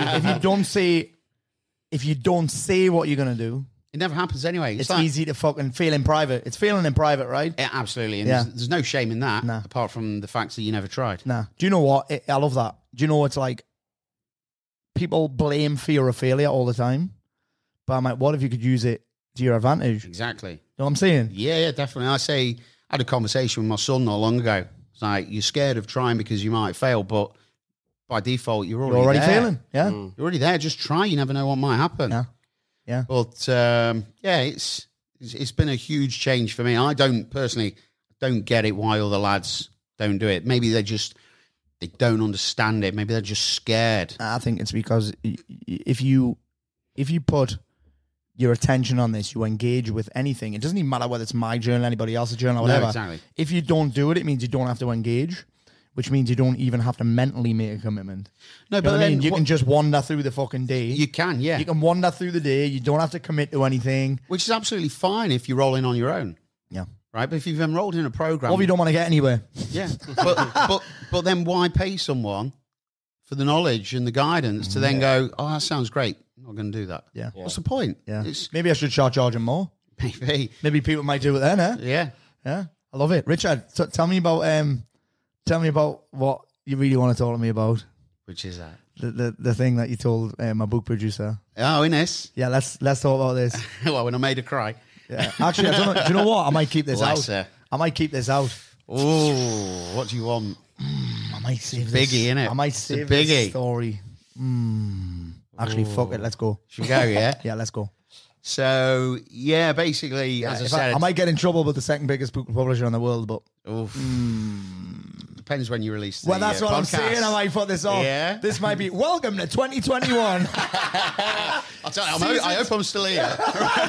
if you don't say what you're gonna do, it never happens anyway. It's easy to fucking feel in private. It's feeling in private, right? Yeah, absolutely. And there's no shame in that, apart from the fact that you never tried. Nah. Do you know what? I love that. Do you know it's like people blame fear of failure all the time, but I'm like, what if you could use it to your advantage? Exactly. You know what I'm saying? Yeah, definitely. I had a conversation with my son not long ago. It's like, you're scared of trying because you might fail, but by default, you're already there. Failing. Yeah. You're already there. Just try. You never know what might happen. Yeah. Yeah. But, it's been a huge change for me. I don't get it why other lads don't do it. Maybe they don't understand it. Maybe they're just scared. I think it's because if you put your attention on this, you engage with anything. It doesn't even matter whether it's my journal, anybody else's journal, or whatever. No, exactly. If you don't do it, it means you don't have to engage, which means you don't even have to mentally make a commitment. No, but I mean, you can just wander through the fucking day. You can, yeah. You can wander through the day. You don't have to commit to anything. Which is absolutely fine if you're rolling on your own. Yeah. Right? But if you've enrolled in a program... Or if you don't want to get anywhere. Yeah. But then why pay someone for the knowledge and the guidance to then go, that sounds great. I'm not going to do that. Yeah. What's the point? Yeah. Maybe I should charge him more. Maybe people might do it then, eh? Yeah. Yeah. I love it. Richard, tell me about what you really want to talk to me about. Which is that? The thing that you told my book producer. Oh, Ines. Yeah, let's talk about this. Well, when I made her cry. Yeah. Actually, I don't know, do you know what? I might keep this Bless out. her. I might keep this out. Oh, what do you want? I might save this. Biggie, innit? I might It's save a biggie. this story. Actually, fuck it. Let's go. Should we go, yeah? Yeah, let's go. So, yeah, basically, as I said... I might get in trouble with the second biggest book publisher in the world, but... Depends when you release the Well, that's what podcast. I'm saying. I might put this off. Yeah. This might be... Welcome to 2021. I'll tell you, I hope I'm still here.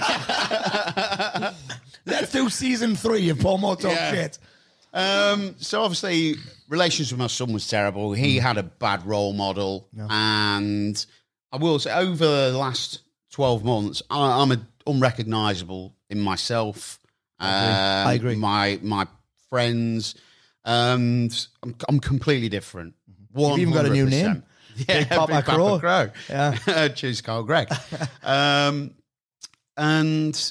Let's do season 3 of Paul Mort Talk Shit. So obviously, relations with my son was terrible. He had a bad role model, and I will say, over the last 12 months, I'm unrecognisable in myself. I agree. My friends, and I'm completely different. You've even got a new name. Yeah, Big Papa Crow. Yeah, choose Carl Gregg. And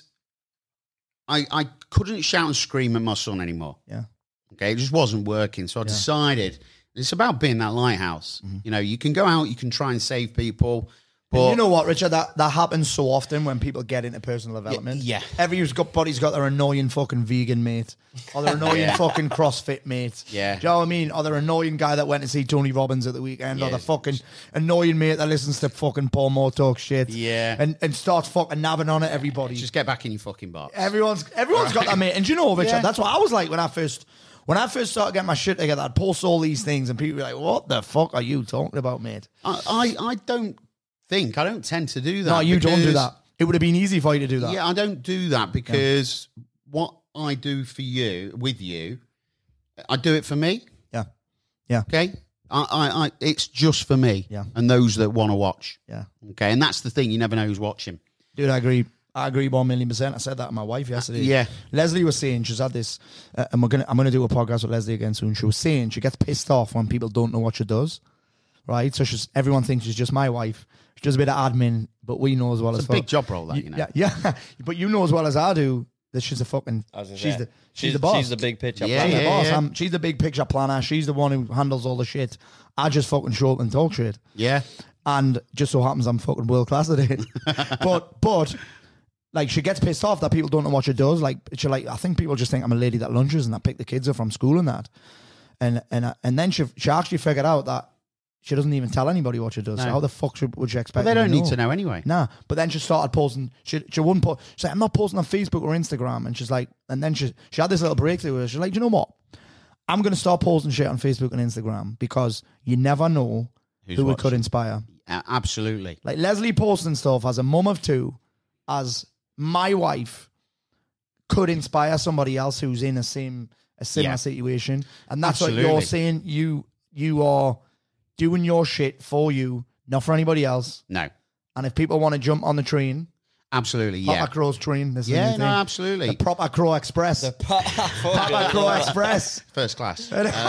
I couldn't shout and scream at my son anymore. Yeah. Okay, it just wasn't working. So I decided it's about being that lighthouse. You know, you can go out, you can try and save people. But And you know what, Richard? That happens so often when people get into personal development. Yeah. Everybody's got their annoying fucking vegan mate, or their annoying fucking CrossFit mate. Yeah. Do you know what I mean? Or their annoying guy that went to see Tony Robbins at the weekend, or the fucking annoying mate that listens to fucking Paul Mort talk shit. Yeah. And starts fucking nabbing on at everybody. Just get back in your fucking box. Everyone's got that mate. And do you know, Richard, that's what I was like when I first started getting my shit together. I'd post all these things and people were like, what the fuck are you talking about, mate? I don't tend to do that. No, you don't do that. It would have been easy for you to do that. Yeah, I don't do that because what I do for you, with you, I do it for me. Yeah. Yeah. Okay? I it's just for me. Yeah. And those that want to watch. Yeah. Okay, and that's the thing, you never know who's watching. Dude, I agree 1,000,000%. I said that to my wife yesterday. Yeah. Lesley was saying, she's had this, and I'm gonna do a podcast with Lesley again soon. She was saying she gets pissed off when people don't know what she does. Right? So everyone thinks she's just my wife. She does a bit of admin, but we know as well as It's a big job role, that, you know. Yeah. But you know as well as I do that she's a fucking she's the boss. She's the big picture She's planner. the boss. She's the big picture planner. She's the one who handles all the shit. I just fucking show up and talk shit. Yeah. And just so happens I'm fucking world class at it. but like, she gets pissed off that people don't know what she does. Like, I think people just think I'm a lady that lunches and I pick the kids up from school and that. And then she actually figured out that she doesn't even tell anybody what she does. No. So how the fuck would she expect? But they don't need to know anyway. Nah. But then she started posting. She wouldn't put. She's like, I'm not posting on Facebook or Instagram. And she's like, and then she had this little breakthrough where she's like, you know what? I'm going to start posting shit on Facebook and Instagram because you never know who it could inspire. Absolutely. Like Lesley posting stuff as a mum of 2, as my wife, could inspire somebody else who's in a similar situation. And that's what you're saying. You are doing your shit for you, not for anybody else. No. And if people want to jump on the train, absolutely, Papa Crow's train. This is no, absolutely. The Proper Crow Express. The Papa Crow Express. First class.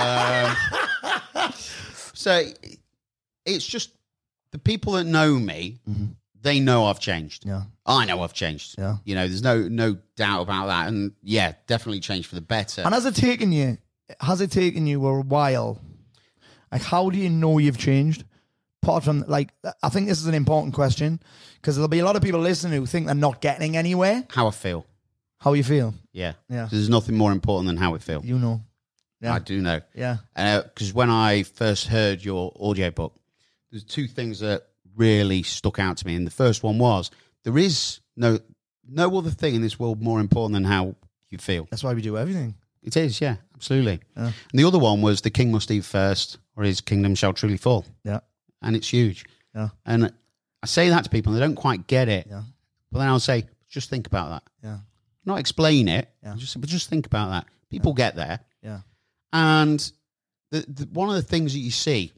So it's just the people that know me, they know I've changed. Yeah. I know I've changed. Yeah. You know, there's no doubt about that. And yeah, definitely changed for the better. And has it taken you a while? Like, how do you know you've changed? Apart from, like, I think this is an important question because there'll be a lot of people listening who think they're not getting anywhere. How I feel. How you feel? Yeah. Yeah. There's nothing more important than how it feels. You know. Yeah. I do know. Yeah. Because when I first heard your audiobook, there's 2 things that really stuck out to me. And the first one was, there is no other thing in this world more important than how you feel. That's why we do everything. It is, yeah, absolutely. Yeah. And the other one was, the king must eat first, or his kingdom shall truly fall. Yeah. And it's huge. Yeah. And I say that to people, and they don't quite get it. Yeah. But then I'll say, just think about that. Yeah. Not explain it, Yeah. but just think about that. People get there. Yeah. And one of the things that you see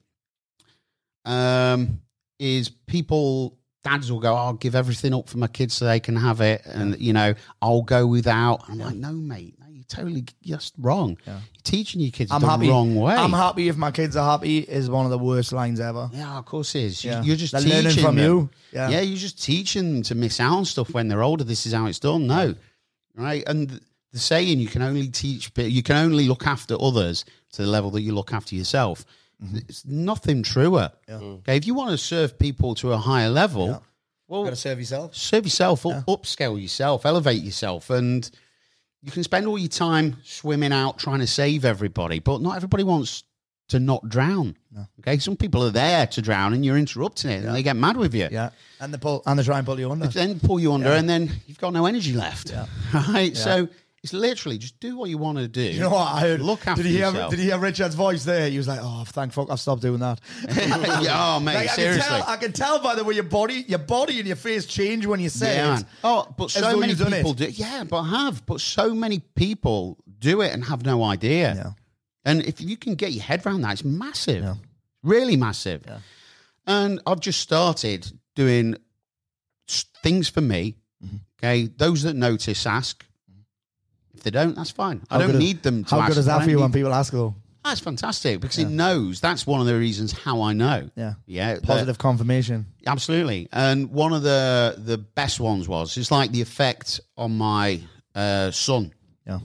is people, dads will go, I'll give everything up for my kids so they can have it. And, you know, I'll go without. And I'm like, no, mate, no, you're just wrong. Yeah. You're teaching your kids the wrong way. I'm happy if my kids are happy is one of the worst lines ever. Yeah, of course it is. Yeah. You're just learning from them. you. Yeah, you're just teaching them to miss out on stuff when they're older. This is how it's done. No. right? And the saying, you can only look after others to the level that you look after yourself. It's nothing truer. Okay, if you want to serve people to a higher level, well, you've got to serve yourself. Serve yourself, upscale yourself, elevate yourself, and you can spend all your time swimming out trying to save everybody, but not everybody wants to not drown. No. Okay, some people are there to drown, and you're interrupting it, and they get mad with you. Yeah, and they try and pull you under. Then pull you under, and then you've got no energy left. Yeah. Right. Yeah. So it's literally just do what you want to do. You know what I heard? Look after yourself. Did you hear Richard's voice there? He was like, "Oh, thank fuck, I've stopped doing that." Oh, mate, like, seriously. I can tell by the way your body and your face change when you say it. Man. Oh, but so many people do. Yeah, but so many people do it and have no idea. Yeah. And if you can get your head around that, it's massive, really massive. Yeah. And I've just started doing things for me. Okay, those that notice ask. If they don't, that's fine. I don't need them to ask. How good is that for you when people ask, though? That's fantastic because it knows. That's one of the reasons how I know. Yeah. Positive confirmation. Absolutely. And one of the best ones was, it's like the effect on my son. Yeah.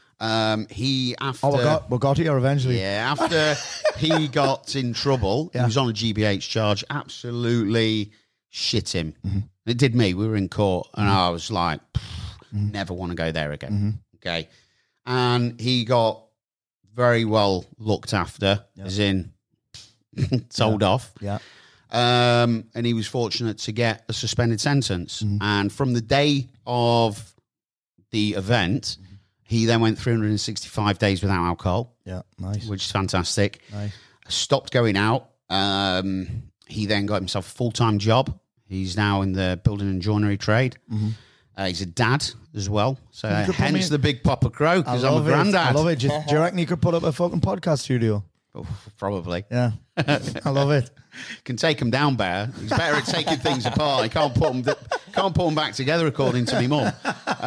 We got here eventually. Yeah, after he got in trouble, he was on a GBH charge, absolutely shit him. It did me. We were in court, and I was like, never want to go there again. Okay. And he got very well looked after, as in told off. Yeah. And he was fortunate to get a suspended sentence. And from the day of the event, he then went 365 days without alcohol. Yeah, nice. Which is fantastic. Nice. Stopped going out. He then got himself a full-time job. He's now in the building and joinery trade. He's a dad as well. So hence the big Papa Crow, because I'm a granddad. I love it. Do you reckon you could put up a fucking podcast studio? Oh, probably. Yeah. I love it. Can take him down better. He's better at taking things apart. He can't put them back together, according to me mum.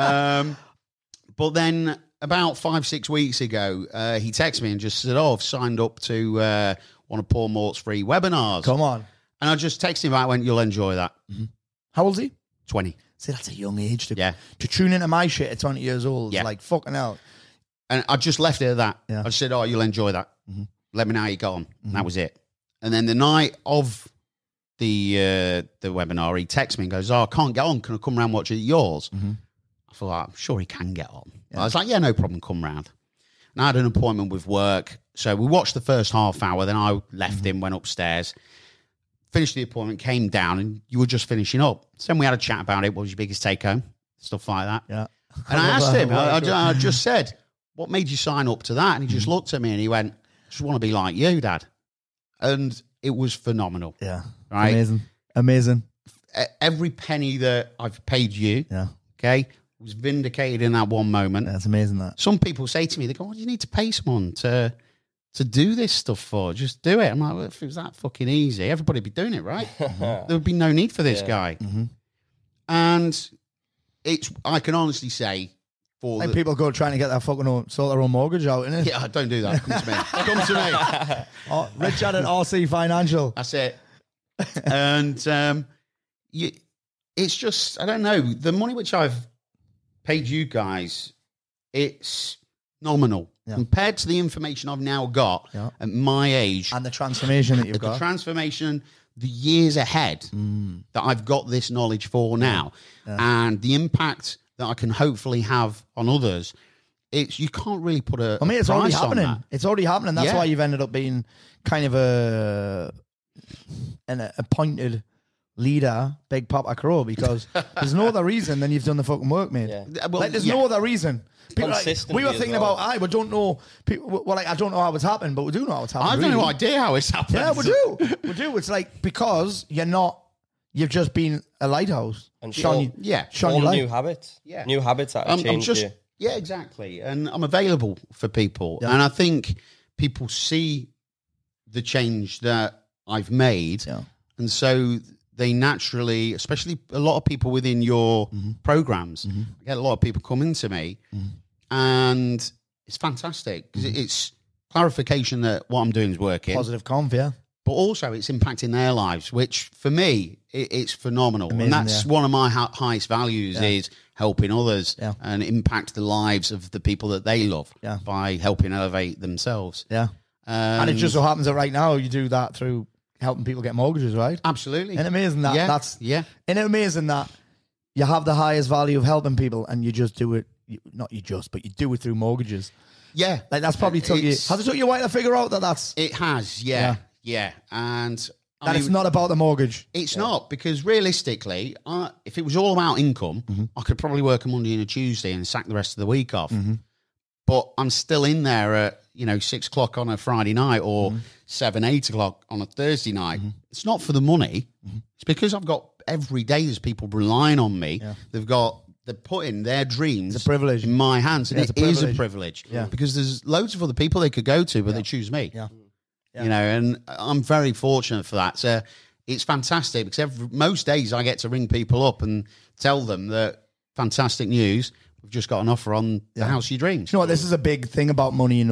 But then about 5-6 weeks ago, he texted me and just said, I've signed up to one of Paul Mort's free webinars. Come on. And I just texted him back, went, you'll enjoy that. How old is he? 20. See, that's a young age to tune into my shit at 20 years old. Yeah. Like, fucking hell. And I just left it at that. Yeah. I just said, you'll enjoy that. Let me know how you got on. And that was it. And then the night of the webinar, he texts me and goes, I can't get on. Can I come round and watch it at yours? I thought, I'm sure he can get on. Yeah. I was like, yeah, no problem, come round. And I had an appointment with work. So we watched the first half hour. Then I left him, went upstairs, finished the appointment, came down, and you were just finishing up. So then we had a chat about it. What was your biggest take home? Stuff like that. Yeah. And I asked him, I just said, what made you sign up to that? And he just looked at me and he went, I just want to be like you, Dad. And it was phenomenal. Yeah. Right? Amazing. Every penny that I've paid you, okay, was vindicated in that one moment. That's amazing, that. Some people say to me, they go, what do you need to pay someone to do this stuff for? Just do it. I'm like, well, if it was that fucking easy, everybody'd be doing it, right? There would be no need for this guy. And I can honestly say, people go trying to get that fucking sort their own mortgage out, innit? Yeah, don't do that. Come to me. Come to me. Richard at RC Financial. That's it. And it's just, I don't know, the money which I've paid you guys, it's nominal compared to the information I've now got at my age. And the transformation that you've got. The transformation, the years ahead that I've got this knowledge for now, and the impact that I can hopefully have on others. You can't really put a it's already happening. That. It's already happening. That's why you've ended up being kind of an appointed leader, Big Papa Crow, because there's no other reason than you've done the fucking work, mate. Yeah. Well, there's no other reason. People, we were thinking about, we don't know. I don't know how it's happened, but we do know how it's happened. I've no idea how it's happened. Yeah, we do. It's like, because you've just been a lighthouse and shone new habits. Yeah, new habits that have changed you. Yeah, exactly. And I'm available for people, and I think people see the change that I've made, and so they naturally, especially a lot of people within your programs, I get a lot of people coming to me, and it's fantastic because it's clarification that what I'm doing is working. Positive conf, yeah. But also it's impacting their lives, which for me, it's phenomenal. Amazing, and that's one of my highest values is helping others and impact the lives of the people that they love by helping elevate themselves. Yeah. And it just so happens that right now you do that through helping people get mortgages, right? Absolutely. Isn't it amazing that? Isn't it amazing that you have the highest value of helping people and you just do it, but you do it through mortgages. Yeah. Like that's probably took you, has it took you a while to figure out that that's... It has, yeah. And... That it's not about the mortgage. It's not, because realistically, if it was all about income, I could probably work a Monday and a Tuesday and sack the rest of the week off. But I'm still in there at 6 o'clock on a Friday night or 7, 8 o'clock on a Thursday night. It's not for the money. It's because I've got every day there's people relying on me. They're putting their dreams it's a privilege. in my hands, and it is a privilege. Yeah. Because there's loads of other people they could go to, but they choose me. Yeah. And I'm very fortunate for that. So it's fantastic because most days I get to ring people up and tell them that fantastic news, we've just got an offer on the house of your dreams. You know what, this is a big thing about money,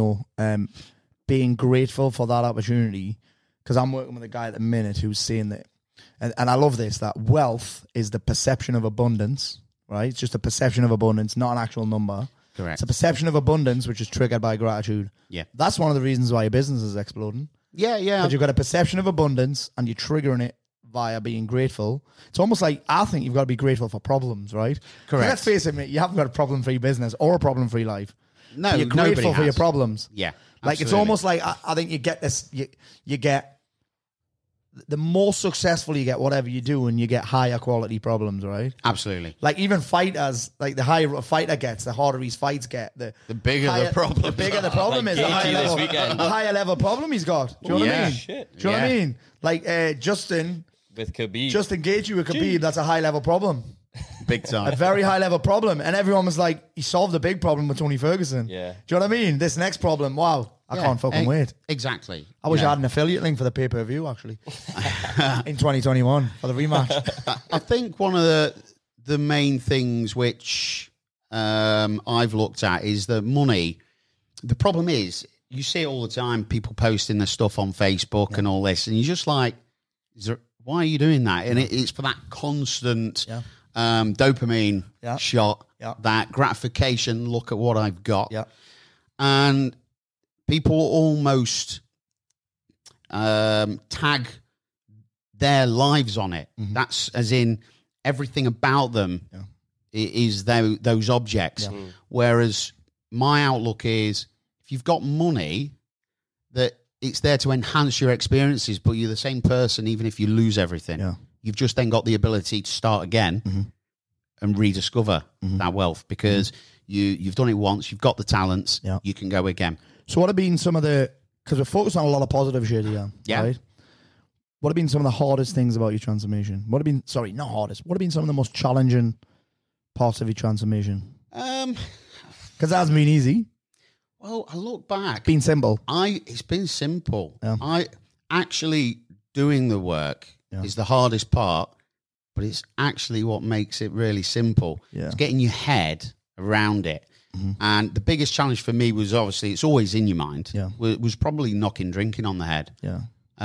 being grateful for that opportunity, because I'm working with a guy at the minute who's saying that, and I love this, that wealth is the perception of abundance, right? It's just a perception of abundance, not an actual number. Correct. It's a perception of abundance, which is triggered by gratitude. Yeah. That's one of the reasons why your business is exploding. Yeah. Because you've got a perception of abundance and you're triggering it via being grateful. It's almost like, I think you've got to be grateful for problems, right? Correct. Let's face it, mate, you haven't got a problem-free business or a problem-free life. No, but you're grateful for your problems. Yeah. Like, it's almost like, I think you get this, you get, the more successful you get, whatever you do, and you get higher quality problems, right? Absolutely. Like even fighters, like the higher a fighter gets, the harder his fights get. The bigger the problem. The bigger the problem is, the higher level problem he's got. Do you know what I mean? Shit. Do you know what I mean? Like Justin with Khabib. Justin Gaethje with Khabib, that's a high level problem. Big time. A very high level problem. And everyone was like, he solved a big problem with Tony Ferguson. Yeah. Do you know what I mean? This next problem, wow. I can't fucking wait. Exactly. I wish I had an affiliate link for the pay-per-view, actually, in 2021 for the rematch. I think one of the main things which I've looked at is the money. The problem is, you see it all the time, people posting their stuff on Facebook and all this, and you're just like, why are you doing that? And it's for that constant dopamine shot, that gratification, look at what I've got. Yeah. And people almost tag their lives on it. That's as in everything about them is those objects. Whereas my outlook is, if you've got money, that it's there to enhance your experiences, but you're the same person even if you lose everything. Yeah. You've just then got the ability to start again and rediscover that wealth, because you've done it once, you've got the talents, you can go again. So what have been some of the, because we're focused on a lot of positive shit here, right? What have been some of the hardest things about your transformation? What have been, sorry, not hardest, what have been some of the most challenging parts of your transformation? Because that hasn't been easy. Well, I look back. Been simple. It's been simple. Yeah. I actually doing the work is the hardest part, but it's actually what makes it really simple. Yeah. It's getting your head around it. And the biggest challenge for me was, obviously, it's always in your mind. Yeah. Was probably knocking drinking on the head. Yeah.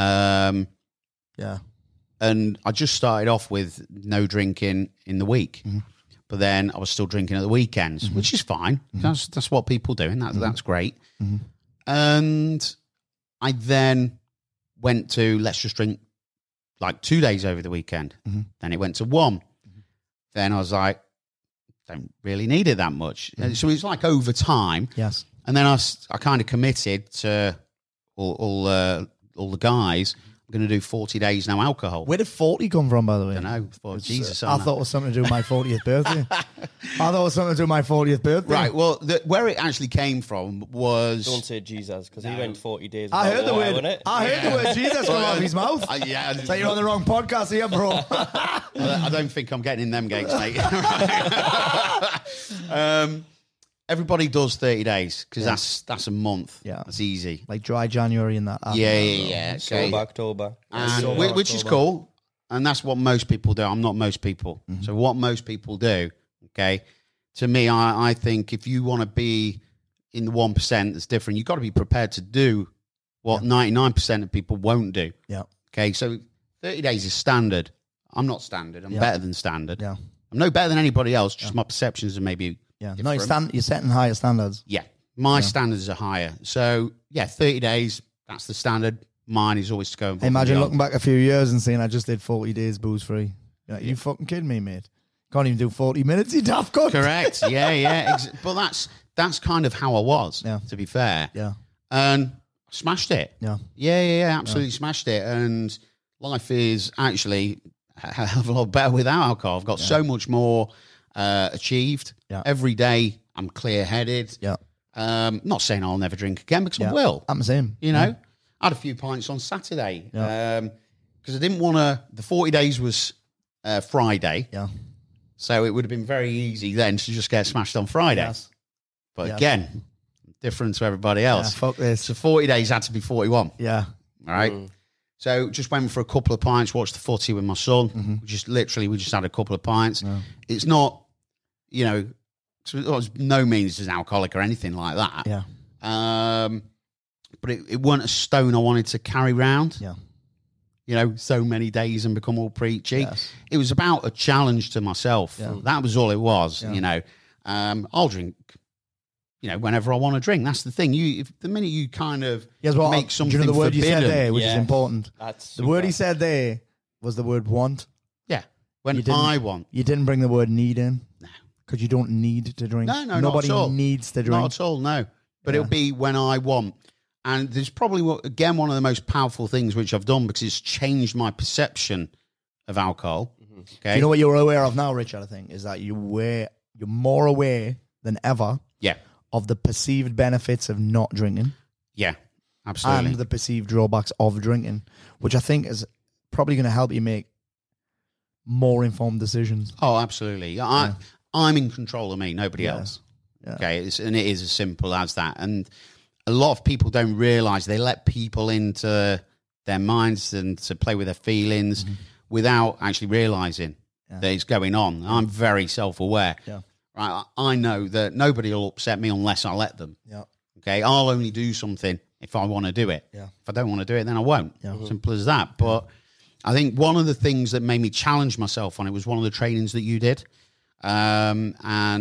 And I just started off with no drinking in the week. But then I was still drinking at the weekends, which is fine. That's what people do, and that's great. And I then went to, let's just drink like 2 days over the weekend. Then it went to one. Then I was like, don't really need it that much. So it's like over time. Yes. And then I kind of committed to all the guys, I'm going to do 40 days no alcohol. Where did 40 come from, by the way? I don't know. Jesus. I thought it was something to do with my 40th birthday. Right. Well, where it actually came from was... Don't say Jesus, because he went 40 days. I heard the word. I heard the word Jesus come out of his mouth. So you're on the wrong podcast here, bro. I don't think I'm getting in them gates, mate. Everybody does 30 days, because that's a month. Yeah. That's easy. Like dry January and that. Yeah. Okay. October. Which is cool. And that's what most people do. I'm not most people. So what most people do, okay, to me, I think if you want to be in the 1% that's different, you've got to be prepared to do what 99% of people won't do. Yeah. Okay, so 30 days is standard. I'm not standard. I'm better than standard. Yeah. I'm no better than anybody else. Just my perceptions are maybe different. No, you're setting higher standards. Yeah, my standards are higher. So 30 days. That's the standard. Mine is always to go. Imagine looking back a few years and saying I just did 40 days booze free. You fucking kidding me, mate? Can't even do 40 minutes. You daft cunt. Correct. Yeah. But that's kind of how I was. To be fair. Yeah. And smashed it. Yeah. Absolutely smashed it. And life is actually a hell of a lot better without alcohol. I've got so much more achieved. Yeah. Every day I'm clear-headed. Yeah. Not saying I'll never drink again because I will. I'm the same. You know, I had a few pints on Saturday because I didn't want to. The 40 days was Friday. Yeah. So it would have been very easy then to just get smashed on Friday. Yes. But again, different to everybody else. Yeah, fuck this. So 40 days had to be 41. Yeah. All right. So just went for a couple of pints, watched the footy with my son. We just had a couple of pints. Yeah. It's not, it was no means as an alcoholic or anything like that. Yeah. But it weren't a stone I wanted to carry around. Yeah. So many days and become all preachy. Yes. It was about a challenge to myself. Yeah. That was all it was. Yeah. I'll drink, whenever I want to drink. That's the thing. The minute you kind of make something the word forbidden, you said there, which is important. That's the word he said there was the word want. Yeah. When I want. You didn't bring the word need in. No. Because you don't need to drink. No, nobody not at all. needs to drink. Not at all, no. But it'll be when I want. And there's probably, again, one of the most powerful things which I've done because it's changed my perception of alcohol. Okay? Do you know what you're aware of now, Richard, I think, is that you're more aware than ever of the perceived benefits of not drinking. Yeah, absolutely. And the perceived drawbacks of drinking, which I think is probably going to help you make more informed decisions. Oh, absolutely. I'm in control of me, nobody else. Yeah. Okay, and it is as simple as that. And a lot of people don't realise they let people into their minds and to play with their feelings without actually realising that it's going on. I'm very self-aware. Yeah. Right, I know that nobody will upset me unless I let them. Yeah. Okay, I'll only do something if I want to do it. Yeah. If I don't want to do it, then I won't. Yeah. Simple as that. But I think one of the things that made me challenge myself on it was one of the trainings that you did, and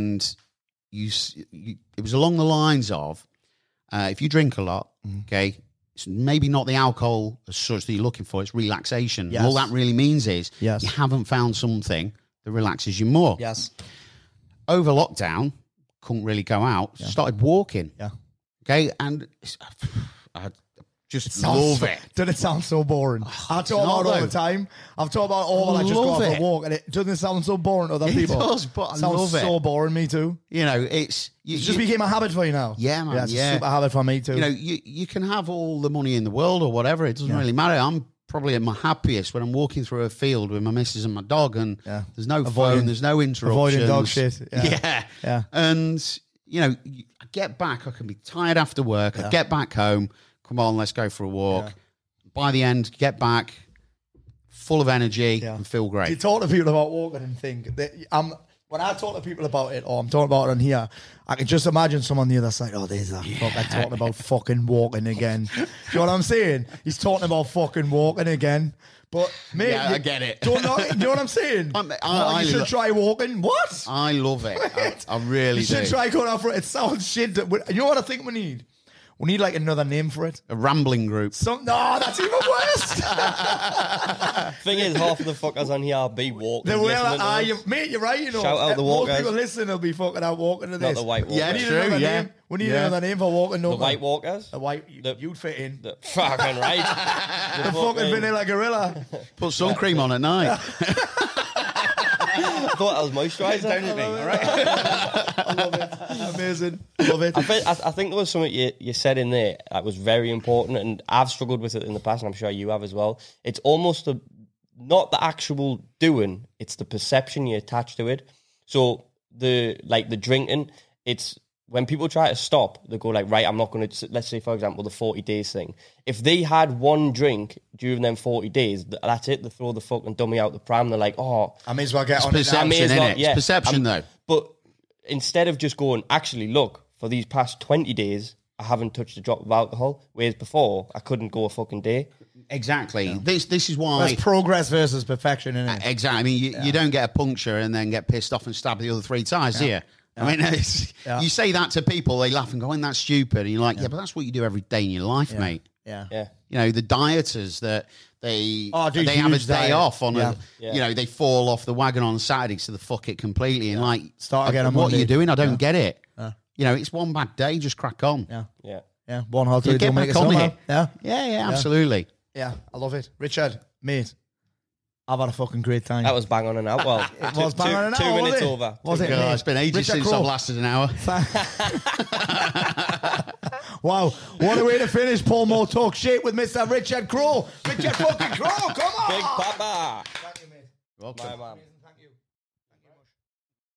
it was along the lines of if you drink a lot, okay, it's maybe not the alcohol as such that you're looking for, it's relaxation. Yes. All that really means is you haven't found something that relaxes you more. Yes. Over lockdown, couldn't really go out, started walking. Yeah. Okay, and I just love it. Doesn't it sound so boring? I talk about it all the time. I've talked about I just go out for a walk, and it doesn't sound so boring to other people. It does, but I sounds love it. so boring, me too. It just became a habit for you now. Yeah, man. It's a super habit for me too. You can have all the money in the world or whatever. It doesn't really matter. I'm probably at my happiest when I'm walking through a field with my missus and my dog, and there's no phone, there's no interruptions. Avoiding dog shit. Yeah. And I get back. I can be tired after work. I get back home. Come on, let's go for a walk. Yeah. By the end, get back full of energy and feel great. You talk to people about walking and think that when I talk to people about it, or I'm talking about it on here, I can just imagine someone on the other side. Oh, there's that fucker talking about fucking walking again. Do you know what I'm saying? He's talking about fucking walking again. But mate, I get it. Do you know what I'm saying? You should try walking. What? I love it. I really do. You should try going out for it. It sounds shit. You know what I think we need? We need like another name for it. A rambling group. No, that's even worse. Thing is, half of the fuckers on here be walking. Mate, you're right. Shout out the walkers. Most people listening will be fucking out walking to this. Not the white walkers. Yeah, true. We need another name for walking. The white walkers. You'd fit in. The fucking right. The fucking vanilla gorilla. Put sun cream on at night. I thought that was moisturiser. All right. I love it. Amazing. Love it. I think there was something you said in there that was very important, and I've struggled with it in the past, and I'm sure you have as well. It's almost not the actual doing, it's the perception you attach to it. So the drinking, it's when people try to stop, they go like, right, I'm not going to, let's say, for example, the 40 days thing. If they had one drink during them 40 days, that's it. They throw the fucking dummy out the pram. They're like, oh. I may as well get it's on perception, it. It's perception, though. But instead of just going, actually, look, for these past 20 days, I haven't touched a drop of alcohol. Whereas before, I couldn't go a fucking day. Exactly. Yeah. This is why... That's progress versus perfection, isn't it? Exactly. I mean, you don't get a puncture and then get pissed off and stab the other 3 tires, do you? I mean, you say that to people, they laugh and go, "Isn't that stupid?" And you're like, "Yeah, but that's what you do every day in your life, mate." Yeah. You know, the dieters that they have a day diet. off on you know, they fall off the wagon on Saturday, so they fuck it completely and like start again on what Monday. are you doing? I don't get it. You know, it's one bad day, just crack on. Yeah. One hard day, don't make it somehow. Yeah, absolutely. Yeah, I love it. Richard, mate, I've had a fucking great time. That was bang on and out. Well, it was bang on and out. 2 minutes over. Was it? God, it's been ages since I've lasted an hour. Wow, what a way to finish. Paul Mort talk shit with Mr. Richard Crowe. Richard fucking Crowe, come on. Big Papa. Thank you, mate. Welcome. Bye, man.